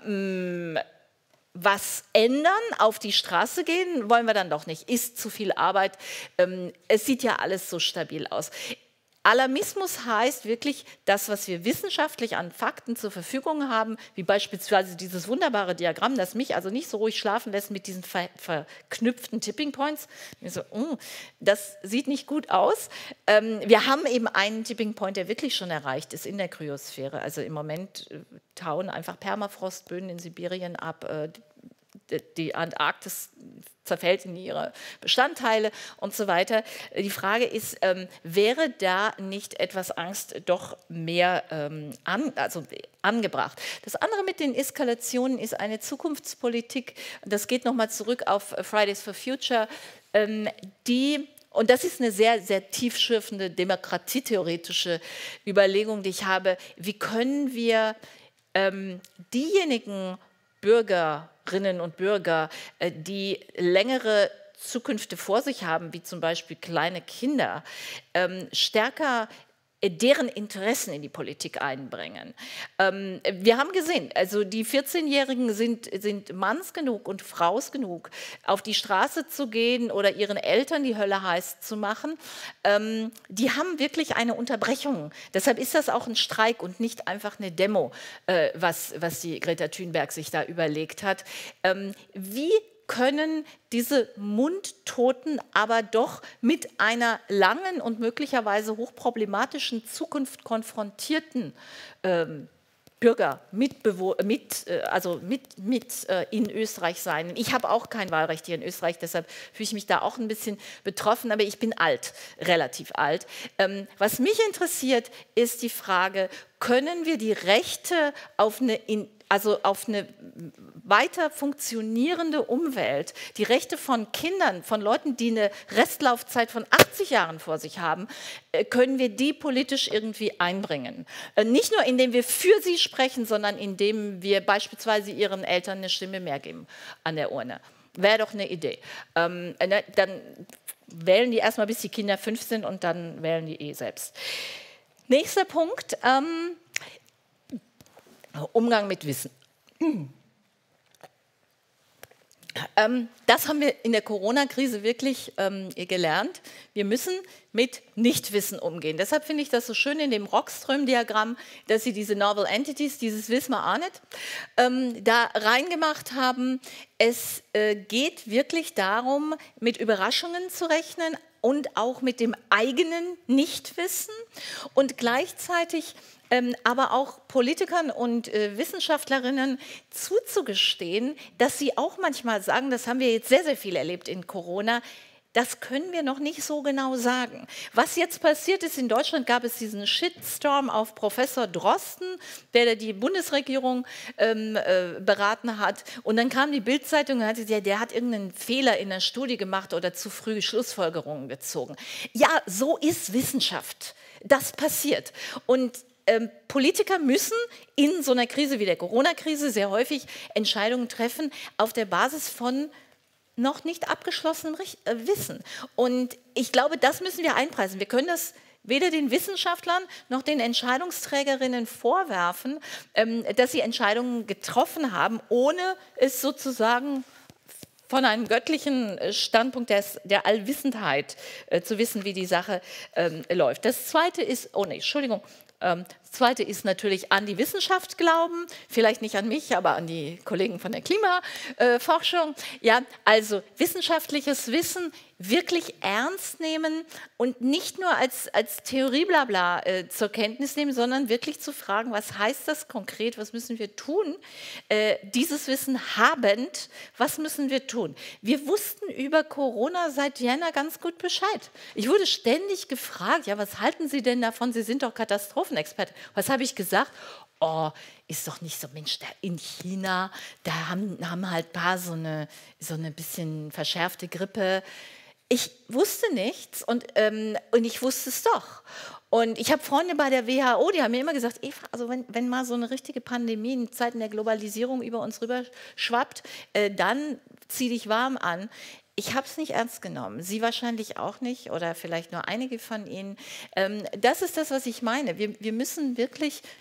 was ändern, auf die Straße gehen, wollen wir dann doch nicht. Ist zu viel Arbeit. Es sieht ja alles so stabil aus. Alarmismus heißt wirklich das, was wir wissenschaftlich an Fakten zur Verfügung haben, wie beispielsweise dieses wunderbare Diagramm, das mich also nicht so ruhig schlafen lässt mit diesen verknüpften Tipping Points. Ich so, das sieht nicht gut aus. Wir haben eben einen Tipping Point, der wirklich schon erreicht ist in der Kryosphäre. Also im Moment tauen einfach Permafrostböden in Sibirien ab. Die Antarktis zerfällt in ihre Bestandteile und so weiter. Die Frage ist, wäre da nicht etwas Angst doch mehr angebracht? Das andere mit den Eskalationen ist eine Zukunftspolitik, das geht nochmal zurück auf Fridays for Future, und das ist eine sehr, sehr tiefschürfende demokratietheoretische Überlegung, die ich habe. Wie können wir diejenigen Bürgerinnen und Bürger, die längere Zukünfte vor sich haben, wie zum Beispiel kleine Kinder, stärker deren Interessen in die Politik einbringen. Wir haben gesehen, also die 14-Jährigen sind Manns genug und Fraus genug, auf die Straße zu gehen oder ihren Eltern die Hölle heiß zu machen. Die haben wirklich eine Unterbrechung. Deshalb ist das auch ein Streik und nicht einfach eine Demo, was die Greta Thunberg sich da überlegt hat. Wie können diese Mundtoten aber doch mit einer langen und möglicherweise hochproblematischen Zukunft konfrontierten Bürger in Österreich sein. Ich habe auch kein Wahlrecht hier in Österreich, deshalb fühle ich mich da auch ein bisschen betroffen, aber ich bin alt, relativ alt. Was mich interessiert, ist die Frage, können wir die Rechte auf eine weiter funktionierende Umwelt, die Rechte von Kindern, von Leuten, die eine Restlaufzeit von 80 Jahren vor sich haben, können wir die politisch irgendwie einbringen. Nicht nur, indem wir für sie sprechen, sondern indem wir beispielsweise ihren Eltern eine Stimme mehr geben an der Urne. Wäre doch eine Idee. Dann wählen die erstmal, bis die Kinder 5 sind und dann wählen die selbst. Nächster Punkt. Umgang mit Wissen. Das haben wir in der Corona-Krise wirklich gelernt. Wir müssen mit Nichtwissen umgehen. Deshalb finde ich das so schön in dem Rockström-Diagramm, dass Sie diese Novel Entities, dieses Wissen wir auch nicht, da reingemacht haben. Es geht wirklich darum, mit Überraschungen zu rechnen und auch mit dem eigenen Nichtwissen und gleichzeitig aber auch Politikern und Wissenschaftlerinnen zuzugestehen, dass sie auch manchmal sagen, das haben wir jetzt sehr, sehr viel erlebt in Corona, das können wir noch nicht so genau sagen. Was jetzt passiert ist, in Deutschland gab es diesen Shitstorm auf Professor Drosten, der die Bundesregierung beraten hat. Und dann kam die Bild-Zeitung und hat gesagt, der hat irgendeinen Fehler in der Studie gemacht oder zu früh Schlussfolgerungen gezogen. Ja, so ist Wissenschaft. Das passiert. Und Politiker müssen in so einer Krise wie der Corona-Krise sehr häufig Entscheidungen treffen auf der Basis von noch nicht abgeschlossenem Wissen. Und ich glaube, das müssen wir einpreisen. Wir können das weder den Wissenschaftlern noch den Entscheidungsträgerinnen vorwerfen, dass sie Entscheidungen getroffen haben, ohne es sozusagen von einem göttlichen Standpunkt der Allwissendheit zu wissen, wie die Sache läuft. Das Zweite ist, das Zweite ist natürlich an die Wissenschaft glauben, vielleicht nicht an mich, aber an die Kollegen von der Klimaforschung. Ja, also wissenschaftliches Wissen wirklich ernst nehmen und nicht nur als Theorie blabla zur Kenntnis nehmen, sondern wirklich zu fragen, was heißt das konkret, was müssen wir tun? Dieses Wissen habend, was müssen wir tun? Wir wussten über Corona seit Jänner ganz gut Bescheid. Ich wurde ständig gefragt, ja, was halten Sie denn davon? Sie sind doch Katastrophenexperte. Was habe ich gesagt? Oh, ist doch nicht so, Mensch, in China, da haben halt ein paar so eine bisschen verschärfte Grippe. Ich wusste nichts und ich wusste es doch. Und ich habe Freunde bei der WHO, die haben mir immer gesagt, Eva, also wenn mal so eine richtige Pandemie in Zeiten der Globalisierung über uns rüber schwappt, dann zieh dich warm an. Ich habe es nicht ernst genommen, Sie wahrscheinlich auch nicht oder vielleicht nur einige von Ihnen. Das ist das, was ich meine. Wir müssen wirklich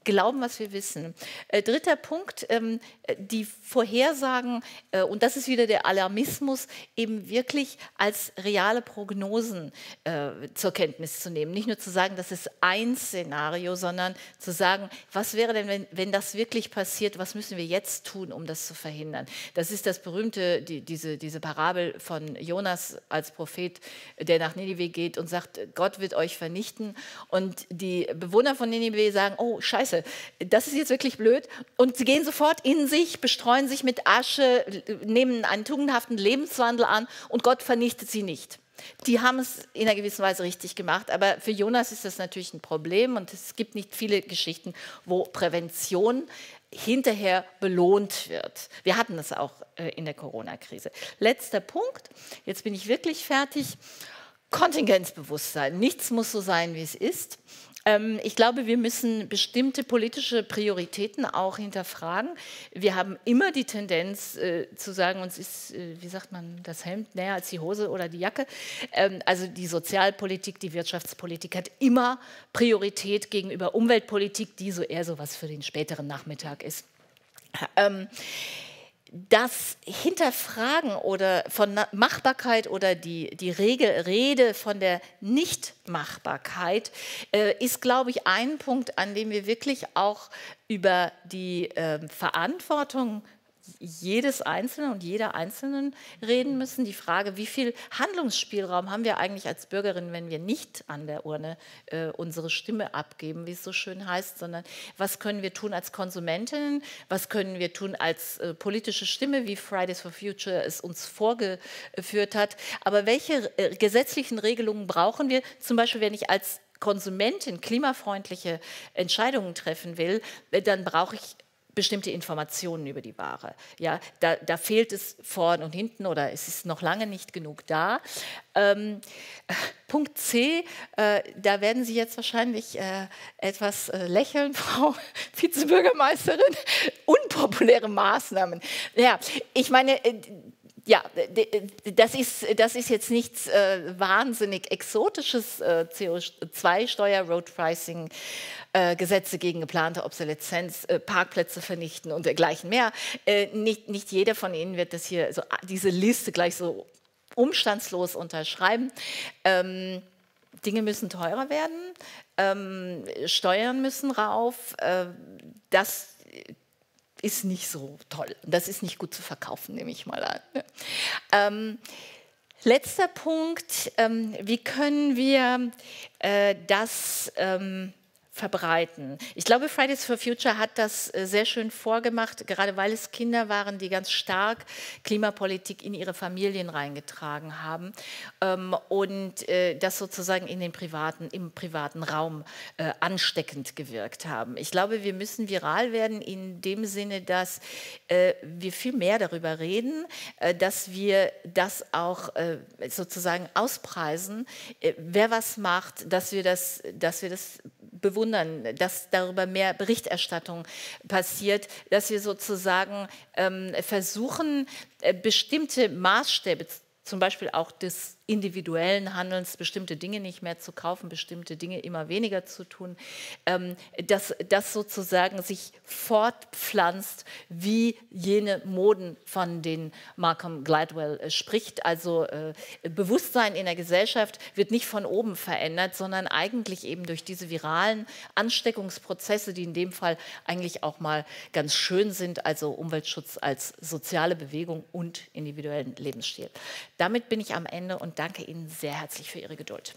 glauben, was wir wissen. Dritter Punkt, die Vorhersagen, und das ist wieder der Alarmismus, eben wirklich als reale Prognosen zur Kenntnis zu nehmen. Nicht nur zu sagen, das ist ein Szenario, sondern zu sagen, was wäre denn, wenn das wirklich passiert, was müssen wir jetzt tun, um das zu verhindern. Das ist das berühmte, diese Parabel von Jonas als Prophet, der nach Ninive geht und sagt, Gott wird euch vernichten. Und die Bewohner von Ninive sagen, oh Scheiße, das ist jetzt wirklich blöd. Und sie gehen sofort in sich, bestreuen sich mit Asche, nehmen einen tugendhaften Lebenswandel an und Gott vernichtet sie nicht. Die haben es in einer gewissen Weise richtig gemacht, aber für Jonas ist das natürlich ein Problem und es gibt nicht viele Geschichten, wo Prävention hinterher belohnt wird. Wir hatten das auch in der Corona-Krise. Letzter Punkt, jetzt bin ich wirklich fertig. Kontingenzbewusstsein. Nichts muss so sein, wie es ist. Ich glaube, wir müssen bestimmte politische Prioritäten auch hinterfragen. Wir haben immer die Tendenz zu sagen, uns ist, wie sagt man, das Hemd näher als die Hose oder die Jacke. Also die Sozialpolitik, die Wirtschaftspolitik hat immer Priorität gegenüber Umweltpolitik, die so eher so was für den späteren Nachmittag ist. Das Hinterfragen oder von Machbarkeit oder die Rede von der Nichtmachbarkeit ist, glaube ich, ein Punkt, an dem wir wirklich auch über die Verantwortung jedes Einzelnen und jeder Einzelnen reden müssen. Die Frage, wie viel Handlungsspielraum haben wir eigentlich als Bürgerinnen, wenn wir nicht an der Urne unsere Stimme abgeben, wie es so schön heißt, sondern was können wir tun als Konsumentinnen, was können wir tun als politische Stimme, wie Fridays for Future es uns vorgeführt hat. Aber welche gesetzlichen Regelungen brauchen wir? Zum Beispiel, wenn ich als Konsumentin klimafreundliche Entscheidungen treffen will, dann brauche ich bestimmte Informationen über die Ware. Ja, da fehlt es vorn und hinten oder es ist noch lange nicht genug da. Punkt C, da werden Sie jetzt wahrscheinlich etwas lächeln, Frau Vizebürgermeisterin. Unpopuläre Maßnahmen. Ja, ich meine, ja, das ist jetzt nichts wahnsinnig Exotisches, CO2-Steuer, Road Pricing, Gesetze gegen geplante Obsolezenz, Parkplätze vernichten und dergleichen mehr. Nicht jeder von Ihnen wird das hier, so, diese Liste gleich so umstandslos unterschreiben. Dinge müssen teurer werden, Steuern müssen rauf, das ist nicht so toll. Das ist nicht gut zu verkaufen, nehme ich mal an. Letzter Punkt, wie können wir das verbreiten? Ich glaube, Fridays for Future hat das sehr schön vorgemacht, gerade weil es Kinder waren, die ganz stark Klimapolitik in ihre Familien reingetragen haben und das sozusagen im privaten Raum ansteckend gewirkt haben. Ich glaube, wir müssen viral werden in dem Sinne, dass wir viel mehr darüber reden, dass wir das auch sozusagen auspreisen, wer was macht, dass wir das bewundern, dass darüber mehr Berichterstattung passiert, dass wir sozusagen versuchen, bestimmte Maßstäbe, zum Beispiel auch des individuellen Handelns, bestimmte Dinge nicht mehr zu kaufen, bestimmte Dinge immer weniger zu tun, dass das sozusagen sich fortpflanzt, wie jene Moden, von denen Malcolm Gladwell spricht. Also Bewusstsein in der Gesellschaft wird nicht von oben verändert, sondern eigentlich eben durch diese viralen Ansteckungsprozesse, die in dem Fall eigentlich auch mal ganz schön sind, also Umweltschutz als soziale Bewegung und individuellen Lebensstil. Damit bin ich am Ende und danke Ihnen sehr herzlich für Ihre Geduld.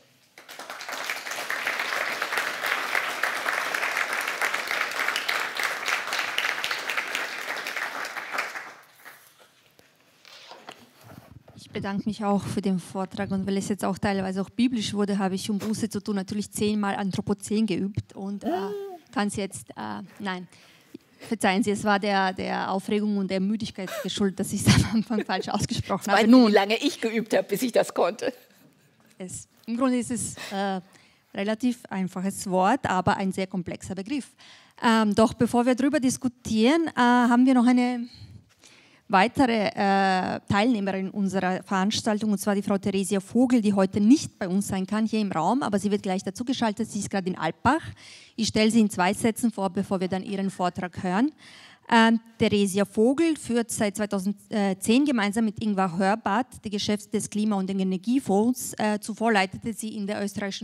Ich bedanke mich auch für den Vortrag und weil es jetzt auch teilweise auch biblisch wurde, habe ich, um Buße zu tun, natürlich 10-mal Anthropozän geübt und kann es jetzt, nein, verzeihen Sie, es war der Aufregung und der Müdigkeit geschuldet, dass ich es am Anfang falsch ausgesprochen habe. Wie lange ich geübt habe, bis ich das konnte. Im Grunde ist es relativ einfaches Wort, aber ein sehr komplexer Begriff. Doch bevor wir darüber diskutieren, haben wir noch eine weitere Teilnehmerin unserer Veranstaltung, und zwar die Frau Theresia Vogel, die heute nicht bei uns sein kann, hier im Raum, aber sie wird gleich dazugeschaltet. Sie ist gerade in Alpbach. Ich stelle sie in 2 Sätzen vor, bevor wir dann ihren Vortrag hören. Theresia Vogel führt seit 2010 gemeinsam mit Ingvar Hörbart die Geschäfte des Klima- und Energiefonds. Zuvor leitete sie in der österreichischen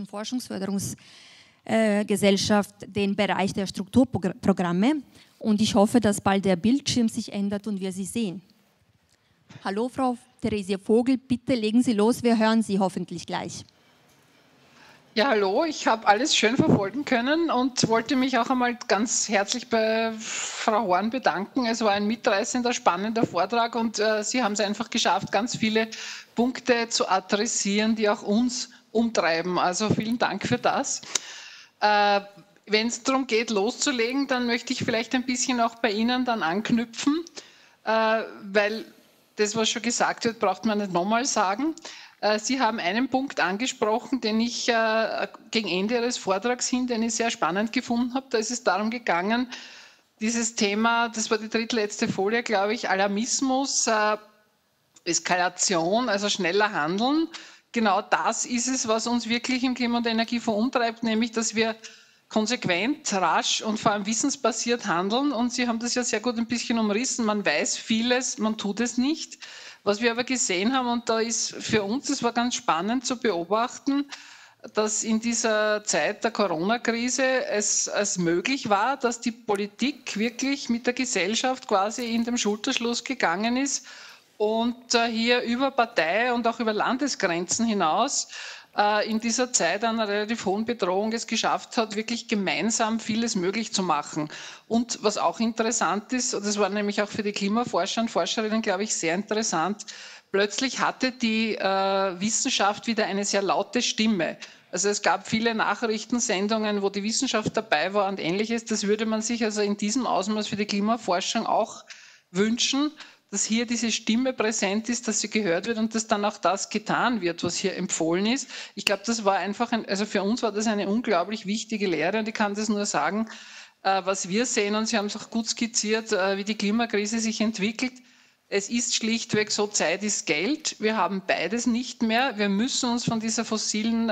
Forschungsförderungsgesellschaft den Bereich der Strukturprogramme. Und ich hoffe, dass bald der Bildschirm sich ändert und wir Sie sehen. Hallo, Frau Theresia Vogel, bitte legen Sie los, wir hören Sie hoffentlich gleich. Ja, hallo, ich habe alles schön verfolgen können und wollte mich auch einmal ganz herzlich bei Frau Horn bedanken. Es war ein mitreißender, spannender Vortrag und Sie haben es einfach geschafft, ganz viele Punkte zu adressieren, die auch uns umtreiben. Also vielen Dank für das. Wenn es darum geht, loszulegen, dann möchte ich vielleicht ein bisschen auch bei Ihnen dann anknüpfen, weil das, was schon gesagt wird, braucht man nicht nochmal sagen. Sie haben einen Punkt angesprochen, den ich gegen Ende Ihres Vortrags hin, den ich sehr spannend gefunden habe. Da ist es darum gegangen, dieses Thema, das war die drittletzte Folie, glaube ich, Alarmismus, Eskalation, also schneller Handeln. Genau das ist es, was uns wirklich im Klima- und Energiefonds umtreibt, nämlich, dass wir konsequent, rasch und vor allem wissensbasiert handeln. Und Sie haben das ja sehr gut ein bisschen umrissen. Man weiß vieles, man tut es nicht. Was wir aber gesehen haben, und da ist für uns, das war ganz spannend zu beobachten, dass in dieser Zeit der Corona-Krise es möglich war, dass die Politik wirklich mit der Gesellschaft quasi in den Schulterschluss gegangen ist und hier über Partei und auch über Landesgrenzen hinaus in dieser Zeit einer relativ hohen Bedrohung es geschafft hat, wirklich gemeinsam vieles möglich zu machen. Und was auch interessant ist, und das war nämlich auch für die Klimaforscher und Forscherinnen, glaube ich, sehr interessant, plötzlich hatte die Wissenschaft wieder eine sehr laute Stimme. Also es gab viele Nachrichtensendungen, wo die Wissenschaft dabei war und Ähnliches. Das würde man sich also in diesem Ausmaß für die Klimaforschung auch wünschen, dass hier diese Stimme präsent ist, dass sie gehört wird und dass dann auch das getan wird, was hier empfohlen ist. Ich glaube, das war einfach, also für uns war das eine unglaublich wichtige Lehre und ich kann das nur sagen, was wir sehen, und Sie haben es auch gut skizziert, wie die Klimakrise sich entwickelt. Es ist schlichtweg so, Zeit ist Geld. Wir haben beides nicht mehr. Wir müssen uns von diesem fossilen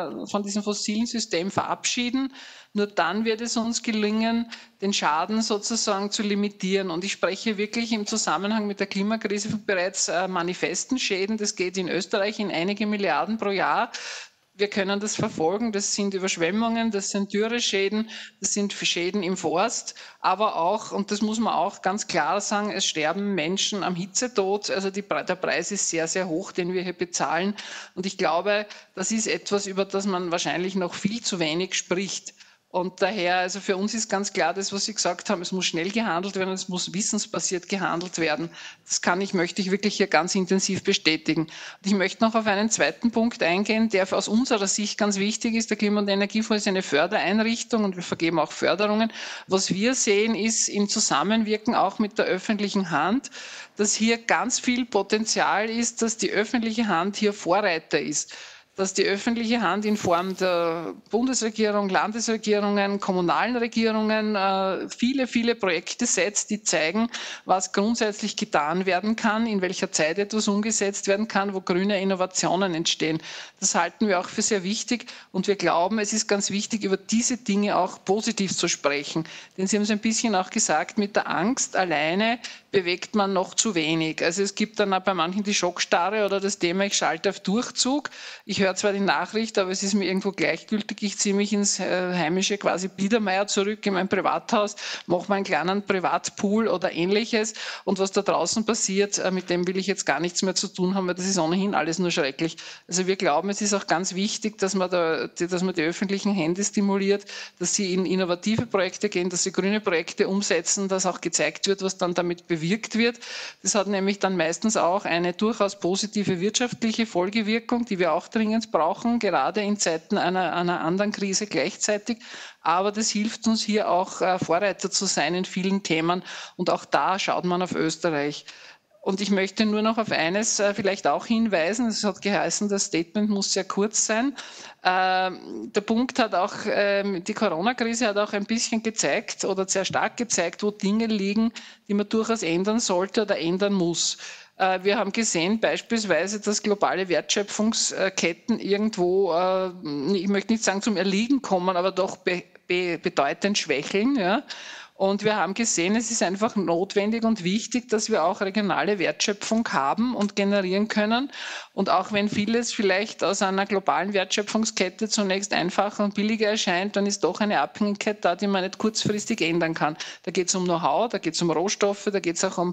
System verabschieden. Nur dann wird es uns gelingen, den Schaden sozusagen zu limitieren. Und ich spreche wirklich im Zusammenhang mit der Klimakrise von bereits manifesten Schäden. Das geht in Österreich in einige Milliarden pro Jahr. Wir können das verfolgen, das sind Überschwemmungen, das sind Dürreschäden, das sind Schäden im Forst, aber auch, und das muss man auch ganz klar sagen, es sterben Menschen am Hitzetod, also der Preis ist sehr, sehr hoch, den wir hier bezahlen und ich glaube, das ist etwas, über das man wahrscheinlich noch viel zu wenig spricht. Und daher, also für uns ist ganz klar, das, was Sie gesagt haben, es muss schnell gehandelt werden, es muss wissensbasiert gehandelt werden. Das möchte ich wirklich hier ganz intensiv bestätigen. Und ich möchte noch auf einen zweiten Punkt eingehen, der aus unserer Sicht ganz wichtig ist. Der Klima- und Energiefonds ist eine Fördereinrichtung und wir vergeben auch Förderungen. Was wir sehen, ist im Zusammenwirken auch mit der öffentlichen Hand, dass hier ganz viel Potenzial ist, dass die öffentliche Hand hier Vorreiter ist. Dass die öffentliche Hand in Form der Bundesregierung, Landesregierungen, kommunalen Regierungen viele, viele Projekte setzt, die zeigen, was grundsätzlich getan werden kann, in welcher Zeit etwas umgesetzt werden kann, wo grüne Innovationen entstehen. Das halten wir auch für sehr wichtig und wir glauben, es ist ganz wichtig, über diese Dinge auch positiv zu sprechen. Denn Sie haben es ein bisschen auch gesagt, mit der Angst alleine bewegt man noch zu wenig. Also es gibt dann auch bei manchen die Schockstarre oder das Thema, ich schalte auf Durchzug. Ich höre zwar die Nachricht, aber es ist mir irgendwo gleichgültig. Ich ziehe mich ins heimische quasi Biedermeier zurück in mein Privathaus, mache meinen kleinen Privatpool oder Ähnliches. Und was da draußen passiert, mit dem will ich jetzt gar nichts mehr zu tun haben, weil das ist ohnehin alles nur schrecklich. Also wir glauben, es ist auch ganz wichtig, dass man die öffentlichen Hände stimuliert, dass sie in innovative Projekte gehen, dass sie grüne Projekte umsetzen, dass auch gezeigt wird, was dann damit bewirkt wird. Das hat nämlich dann meistens auch eine durchaus positive wirtschaftliche Folgewirkung, die wir auch dringend brauchen, gerade in Zeiten einer anderen Krise gleichzeitig. Aber das hilft uns hier auch Vorreiter zu sein in vielen Themen und auch da schaut man auf Österreich. Und ich möchte nur noch auf eines vielleicht auch hinweisen. Es hat geheißen, das Statement muss sehr kurz sein. Der Punkt hat auch, die Corona-Krise hat auch ein bisschen gezeigt oder sehr stark gezeigt, wo Dinge liegen, die man durchaus ändern sollte oder ändern muss. Wir haben gesehen beispielsweise, dass globale Wertschöpfungsketten irgendwo, ich möchte nicht sagen zum Erliegen kommen, aber doch bedeutend schwächeln. Ja. Und wir haben gesehen, es ist einfach notwendig und wichtig, dass wir auch regionale Wertschöpfung haben und generieren können. Und auch wenn vieles vielleicht aus einer globalen Wertschöpfungskette zunächst einfacher und billiger erscheint, dann ist doch eine Abhängigkeit da, die man nicht kurzfristig ändern kann. Da geht es um Know-how, da geht es um Rohstoffe, da geht es auch um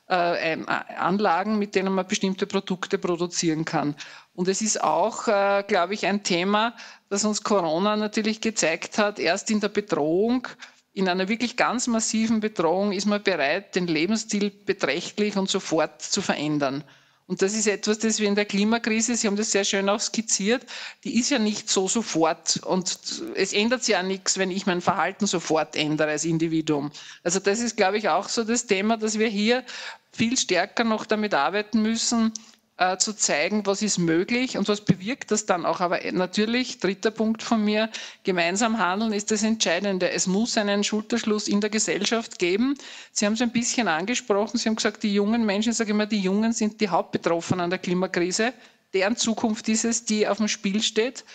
Anlagen, mit denen man bestimmte Produkte produzieren kann. Und es ist auch, glaube ich, ein Thema, das uns Corona natürlich gezeigt hat, erst in der Bedrohung, in einer wirklich ganz massiven Bedrohung ist man bereit, den Lebensstil beträchtlich und sofort zu verändern. Und das ist etwas, das wir in der Klimakrise, Sie haben das sehr schön auch skizziert, die ist ja nicht so sofort. Und es ändert sich ja nichts, wenn ich mein Verhalten sofort ändere als Individuum. Also das ist, glaube ich, auch so das Thema, dass wir hier viel stärker noch damit arbeiten müssen, zu zeigen, was ist möglich und was bewirkt das dann auch. Aber natürlich, dritter Punkt von mir, gemeinsam handeln ist das Entscheidende. Es muss einen Schulterschluss in der Gesellschaft geben. Sie haben es ein bisschen angesprochen, Sie haben gesagt, die jungen Menschen, ich sage immer, die Jungen sind die Hauptbetroffenen an der Klimakrise. Deren Zukunft ist es, die auf dem Spiel steht.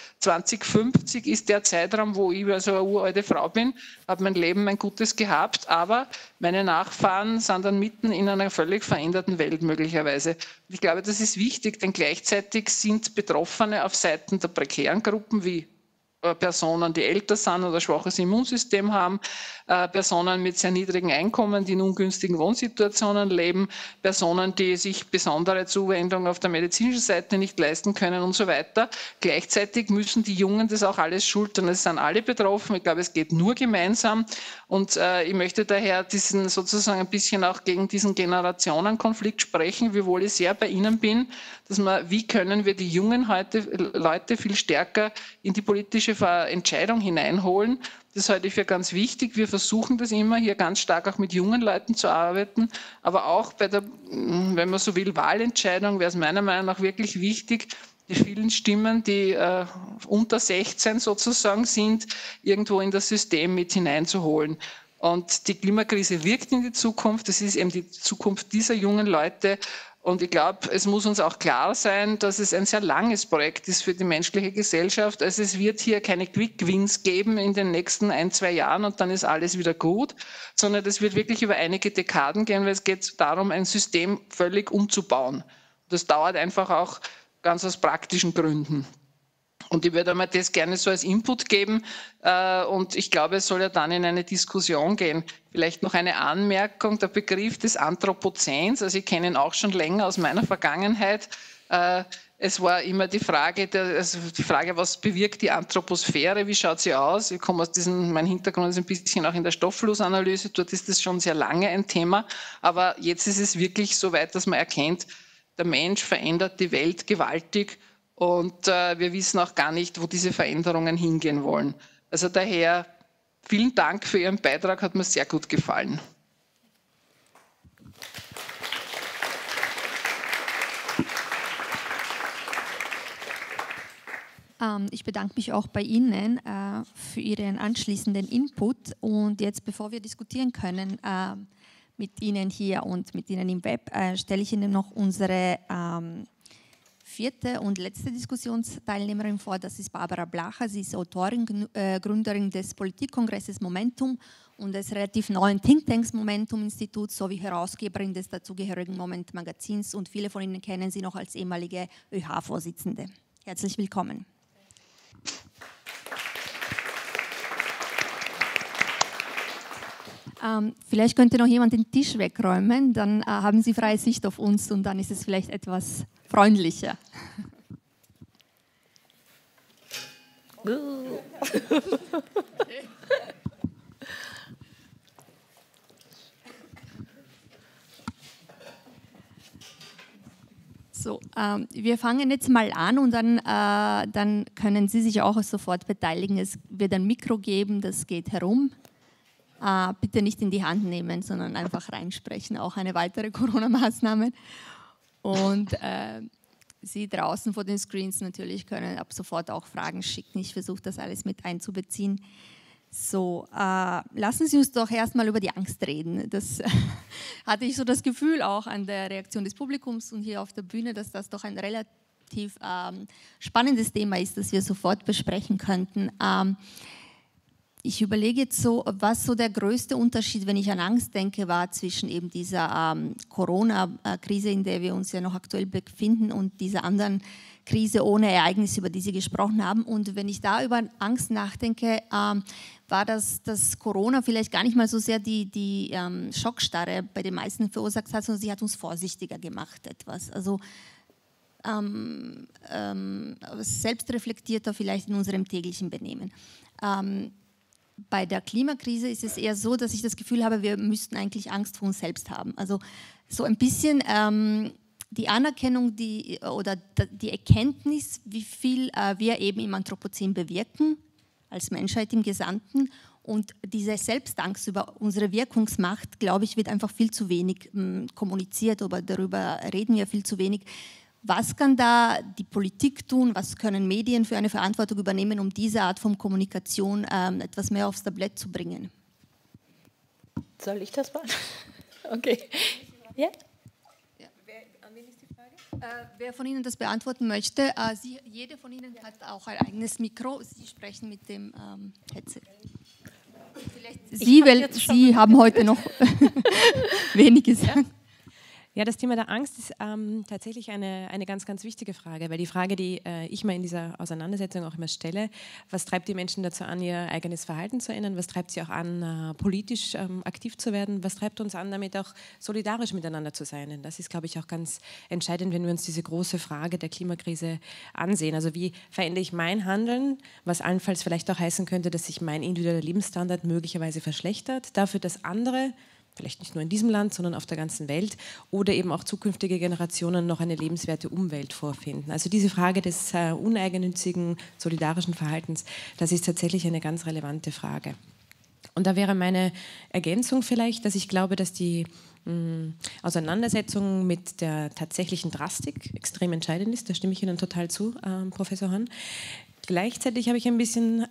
2050 ist der Zeitraum, wo ich also eine uralte Frau bin, habe mein Leben ein gutes gehabt, aber meine Nachfahren sind dann mitten in einer völlig veränderten Welt möglicherweise. Und ich glaube, das ist wichtig, denn gleichzeitig sind Betroffene auf Seiten der prekären Gruppen wie Personen, die älter sind oder ein schwaches Immunsystem haben, Personen mit sehr niedrigen Einkommen, die in ungünstigen Wohnsituationen leben, Personen, die sich besondere Zuwendung auf der medizinischen Seite nicht leisten können und so weiter. Gleichzeitig müssen die Jungen das auch alles schultern. Es sind alle betroffen. Ich glaube, es geht nur gemeinsam. Und ich möchte daher diesen sozusagen ein bisschen auch gegen diesen Generationenkonflikt sprechen, wiewohl ich sehr bei Ihnen bin, dass man, wie können wir die jungen Leute viel stärker in die politische Entscheidung hineinholen. Das halte ich für ganz wichtig. Wir versuchen das immer, hier ganz stark auch mit jungen Leuten zu arbeiten. Aber auch bei der, wenn man so will, Wahlentscheidung wäre es meiner Meinung nach wirklich wichtig, die vielen Stimmen, die unter 16 sozusagen sind, irgendwo in das System mit hineinzuholen. Und die Klimakrise wirkt in die Zukunft. Das ist eben die Zukunft dieser jungen Leute. Und ich glaube, es muss uns auch klar sein, dass es ein sehr langes Projekt ist für die menschliche Gesellschaft. Also es wird hier keine Quick-Wins geben in den nächsten 1-2 Jahren und dann ist alles wieder gut, sondern es wird wirklich über einige Dekaden gehen, weil es geht darum, ein System völlig umzubauen. Das dauert einfach auch ganz aus praktischen Gründen. Und ich würde einmal das gerne so als Input geben und ich glaube, es soll ja dann in eine Diskussion gehen. Vielleicht noch eine Anmerkung, der Begriff des Anthropozäns, also ich kenne ihn auch schon länger aus meiner Vergangenheit. Es war immer die Frage, was bewirkt die Anthroposphäre, wie schaut sie aus? Ich komme aus mein Hintergrund ist ein bisschen auch in der Stoffflussanalyse, dort ist das schon sehr lange ein Thema, aber jetzt ist es wirklich so weit, dass man erkennt, der Mensch verändert die Welt gewaltig. Und wir wissen auch gar nicht, wo diese Veränderungen hingehen wollen. Also daher vielen Dank für Ihren Beitrag, hat mir sehr gut gefallen. Ich bedanke mich auch bei Ihnen für Ihren anschließenden Input. Und jetzt, bevor wir diskutieren können mit Ihnen hier und mit Ihnen im Web, stelle ich Ihnen noch unsere vierte und letzte Diskussionsteilnehmerin vor, das ist Barbara Blacher. Sie ist Autorin, Gründerin des Politikkongresses Momentum und des relativ neuen Thinktanks Momentum-Instituts sowie Herausgeberin des dazugehörigen Moment-Magazins und viele von Ihnen kennen sie noch als ehemalige ÖH-Vorsitzende. Herzlich willkommen. Vielleicht könnte noch jemand den Tisch wegräumen, dann haben Sie freie Sicht auf uns und dann ist es vielleicht etwas freundlicher. So, wir fangen jetzt mal an und dann können Sie sich auch sofort beteiligen. Es wird ein Mikro geben, das geht herum. bitte nicht in die Hand nehmen, sondern einfach reinsprechen. Auch eine weitere Corona-Maßnahme. Und Sie draußen vor den Screens natürlich können ab sofort auch Fragen schicken. Ich versuche das alles mit einzubeziehen. So, lassen Sie uns doch erstmal über die Angst reden. Das hatte ich so das Gefühl auch an der Reaktion des Publikums und hier auf der Bühne, dass das doch ein relativ spannendes Thema ist, das wir sofort besprechen könnten. Ich überlege jetzt so, was so der größte Unterschied, wenn ich an Angst denke, war zwischen eben dieser Corona-Krise, in der wir uns ja noch aktuell befinden, und dieser anderen Krise ohne Ereignisse, über die Sie gesprochen haben. Und wenn ich da über Angst nachdenke, war das, dass Corona vielleicht gar nicht mal so sehr die Schockstarre bei den meisten verursacht hat, sondern sie hat uns vorsichtiger gemacht etwas. Also selbstreflektierter vielleicht in unserem täglichen Benehmen. Bei der Klimakrise ist es eher so, dass ich das Gefühl habe, wir müssten eigentlich Angst vor uns selbst haben. Also so ein bisschen die Anerkennung oder die Erkenntnis, wie viel wir eben im Anthropozän bewirken, als Menschheit im Gesamten. Und diese Selbstangst über unsere Wirkungsmacht, glaube ich, wird einfach viel zu wenig kommuniziert, oder darüber reden wir viel zu wenig. Was kann da die Politik tun? Was können Medien für eine Verantwortung übernehmen, um diese Art von Kommunikation etwas mehr aufs Tablett zu bringen? Soll ich das machen? Okay. Ja? An wen ist die Frage? Wer von Ihnen das beantworten möchte? Jede von Ihnen hat auch ein eigenes Mikro. Sie sprechen mit dem Headset. Vielleicht Sie haben heute noch wenig gesagt. Ja, das Thema der Angst ist tatsächlich eine ganz, ganz wichtige Frage, weil die Frage, die ich mir in dieser Auseinandersetzung auch immer stelle, was treibt die Menschen dazu an, ihr eigenes Verhalten zu ändern, was treibt sie auch an, politisch aktiv zu werden, was treibt uns an, damit auch solidarisch miteinander zu sein. Und das ist, glaube ich, auch ganz entscheidend, wenn wir uns diese große Frage der Klimakrise ansehen. Also wie verändere ich mein Handeln, was allenfalls vielleicht auch heißen könnte, dass sich mein individueller Lebensstandard möglicherweise verschlechtert, dafür, dass andere, vielleicht nicht nur in diesem Land, sondern auf der ganzen Welt, oder eben auch zukünftige Generationen noch eine lebenswerte Umwelt vorfinden. Also diese Frage des uneigennützigen, solidarischen Verhaltens, das ist tatsächlich eine ganz relevante Frage. Und da wäre meine Ergänzung vielleicht, dass ich glaube, dass die Auseinandersetzung mit der tatsächlichen Drastik extrem entscheidend ist. Da stimme ich Ihnen total zu, Professor Hahn. Gleichzeitig habe ich ein bisschen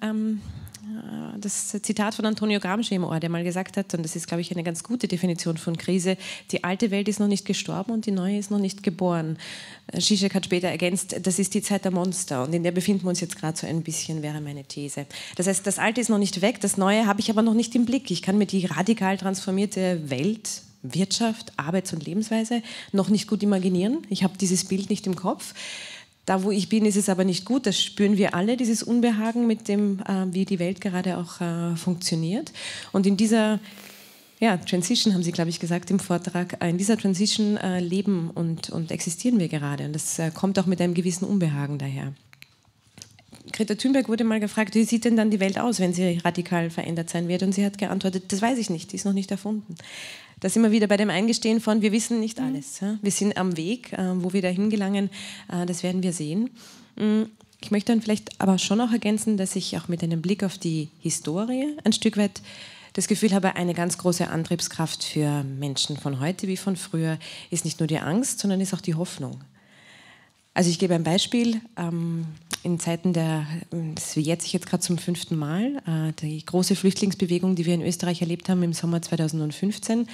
das Zitat von Antonio Gramsci im Ohr, der mal gesagt hat, und das ist, glaube ich, eine ganz gute Definition von Krise, die alte Welt ist noch nicht gestorben und die neue ist noch nicht geboren. Zizek hat später ergänzt, das ist die Zeit der Monster, und in der befinden wir uns jetzt gerade so ein bisschen, wäre meine These. Das heißt, das Alte ist noch nicht weg, das Neue habe ich aber noch nicht im Blick. Ich kann mir die radikal transformierte Welt, Wirtschaft, Arbeits- und Lebensweise noch nicht gut imaginieren. Ich habe dieses Bild nicht im Kopf. Da, wo ich bin, ist es aber nicht gut. Das spüren wir alle, dieses Unbehagen mit dem, wie die Welt gerade auch funktioniert. Und in dieser Transition, haben Sie, glaube ich, gesagt im Vortrag, in dieser Transition leben und existieren wir gerade. Und das kommt auch mit einem gewissen Unbehagen daher. Greta Thunberg wurde mal gefragt, wie sieht denn dann die Welt aus, wenn sie radikal verändert sein wird? Und sie hat geantwortet, das weiß ich nicht, die ist noch nicht erfunden. Da sind wir wieder bei dem Eingestehen von, wir wissen nicht alles. Wir sind am Weg, wo wir dahin gelangen, das werden wir sehen. Ich möchte dann vielleicht aber schon auch ergänzen, dass ich auch mit einem Blick auf die Historie ein Stück weit das Gefühl habe, eine ganz große Antriebskraft für Menschen von heute wie von früher ist nicht nur die Angst, sondern ist auch die Hoffnung. Also ich gebe ein Beispiel, in Zeiten das jährt sich jetzt gerade zum 5. Mal, die große Flüchtlingsbewegung, die wir in Österreich erlebt haben im Sommer 2015,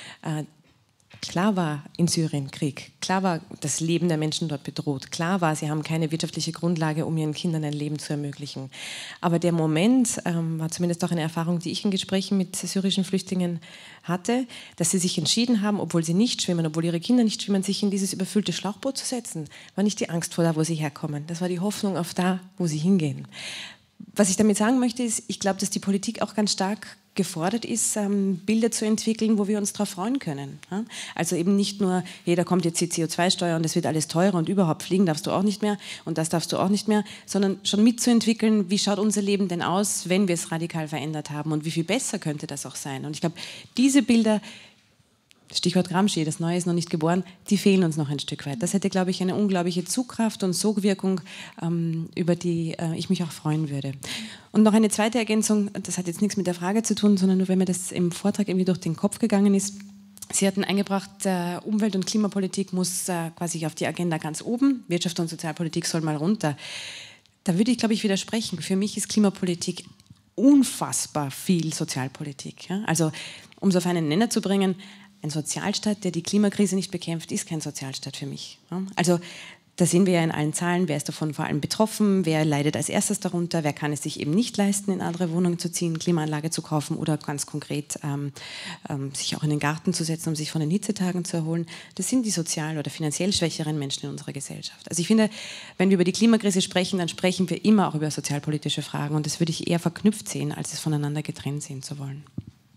klar war in Syrien Krieg, klar war das Leben der Menschen dort bedroht, klar war, sie haben keine wirtschaftliche Grundlage, um ihren Kindern ein Leben zu ermöglichen. Aber der Moment war zumindest auch eine Erfahrung, die ich in Gesprächen mit syrischen Flüchtlingen hatte, dass sie sich entschieden haben, obwohl sie nicht schwimmen, obwohl ihre Kinder nicht schwimmen, sich in dieses überfüllte Schlauchboot zu setzen. War nicht die Angst vor da, wo sie herkommen, das war die Hoffnung auf da, wo sie hingehen. Was ich damit sagen möchte, ist, ich glaube, dass die Politik auch ganz stark gefordert ist, Bilder zu entwickeln, wo wir uns darauf freuen können. Also eben nicht nur, hey, da kommt jetzt die CO2-Steuer und es wird alles teurer und überhaupt fliegen darfst du auch nicht mehr und das darfst du auch nicht mehr, sondern schon mitzuentwickeln, wie schaut unser Leben denn aus, wenn wir es radikal verändert haben und wie viel besser könnte das auch sein. Und ich glaube, diese Bilder Stichwort Gramsci, das Neue ist noch nicht geboren, die fehlen uns noch ein Stück weit. Das hätte, glaube ich, eine unglaubliche Zugkraft und Sogwirkung, über die ich mich auch freuen würde. Und noch eine zweite Ergänzung, das hat jetzt nichts mit der Frage zu tun, sondern nur, wenn mir das im Vortrag irgendwie durch den Kopf gegangen ist. Sie hatten eingebracht, Umwelt- und Klimapolitik muss quasi auf die Agenda ganz oben, Wirtschaft und Sozialpolitik soll mal runter. Da würde ich, glaube ich, widersprechen. Für mich ist Klimapolitik unfassbar viel Sozialpolitik. Ja? Also, um es auf einen Nenner zu bringen, ein Sozialstaat, der die Klimakrise nicht bekämpft, ist kein Sozialstaat für mich. Ja? Also, da sehen wir ja in allen Zahlen, wer ist davon vor allem betroffen, wer leidet als erstes darunter, wer kann es sich eben nicht leisten, in andere Wohnungen zu ziehen, Klimaanlage zu kaufen oder ganz konkret sich auch in den Garten zu setzen, um sich von den Hitzetagen zu erholen. Das sind die sozial oder finanziell schwächeren Menschen in unserer Gesellschaft. Also ich finde, wenn wir über die Klimakrise sprechen, dann sprechen wir immer auch über sozialpolitische Fragen und das würde ich eher verknüpft sehen, als es voneinander getrennt sehen zu wollen.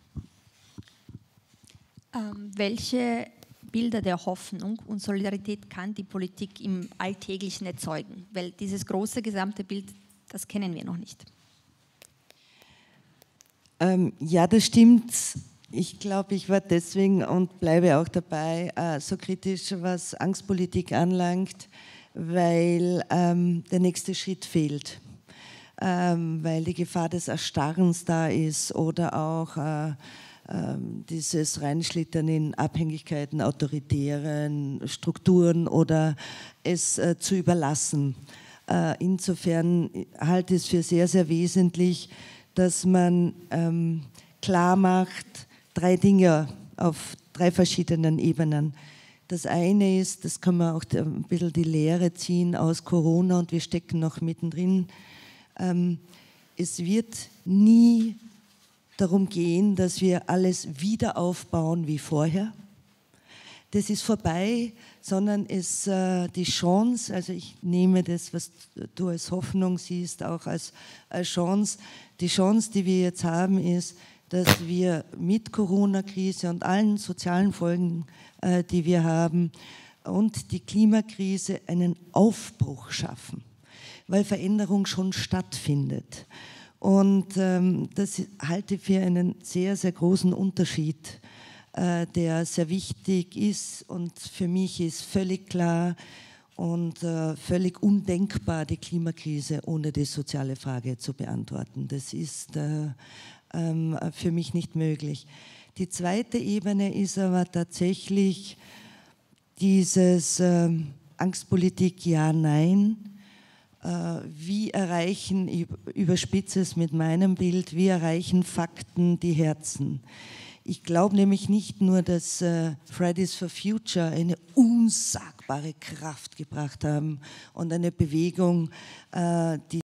Welche Bilder der Hoffnung und Solidarität kann die Politik im Alltäglichen erzeugen? Weil dieses große gesamte Bild, das kennen wir noch nicht. Ja, das stimmt. Ich glaube, ich war deswegen und bleibe auch dabei so kritisch, was Angstpolitik anlangt, weil der nächste Schritt fehlt. Weil die Gefahr des Erstarrens da ist oder auch dieses Reinschlittern in Abhängigkeiten, autoritären Strukturen oder es zu überlassen. Insofern halte ich es für sehr, sehr wesentlich, dass man klar macht, 3 Dinge auf 3 verschiedenen Ebenen. Das eine ist, das kann man auch ein bisschen die Lehre ziehen aus Corona und wir stecken noch mittendrin, es wird nie darum gehen, dass wir alles wieder aufbauen wie vorher. Das ist vorbei, sondern es die Chance, also ich nehme das, was du als Hoffnung siehst, auch als Chance. Die Chance, die wir jetzt haben, ist, dass wir mit Corona-Krise und allen sozialen Folgen, die wir haben, und die Klimakrise einen Aufbruch schaffen, weil Veränderung schon stattfindet. Und das halte ich für einen sehr, sehr großen Unterschied, der sehr wichtig ist und für mich ist völlig klar und völlig undenkbar, die Klimakrise ohne die soziale Frage zu beantworten. Das ist für mich nicht möglich. Die zweite Ebene ist aber tatsächlich dieses Angstpolitik ja, nein. Wie erreichen, ich überspitze es mit meinem Bild, wie erreichen Fakten die Herzen? Ich glaube nämlich nicht nur, dass Fridays for Future eine unsagbare Kraft gebracht haben und eine Bewegung, die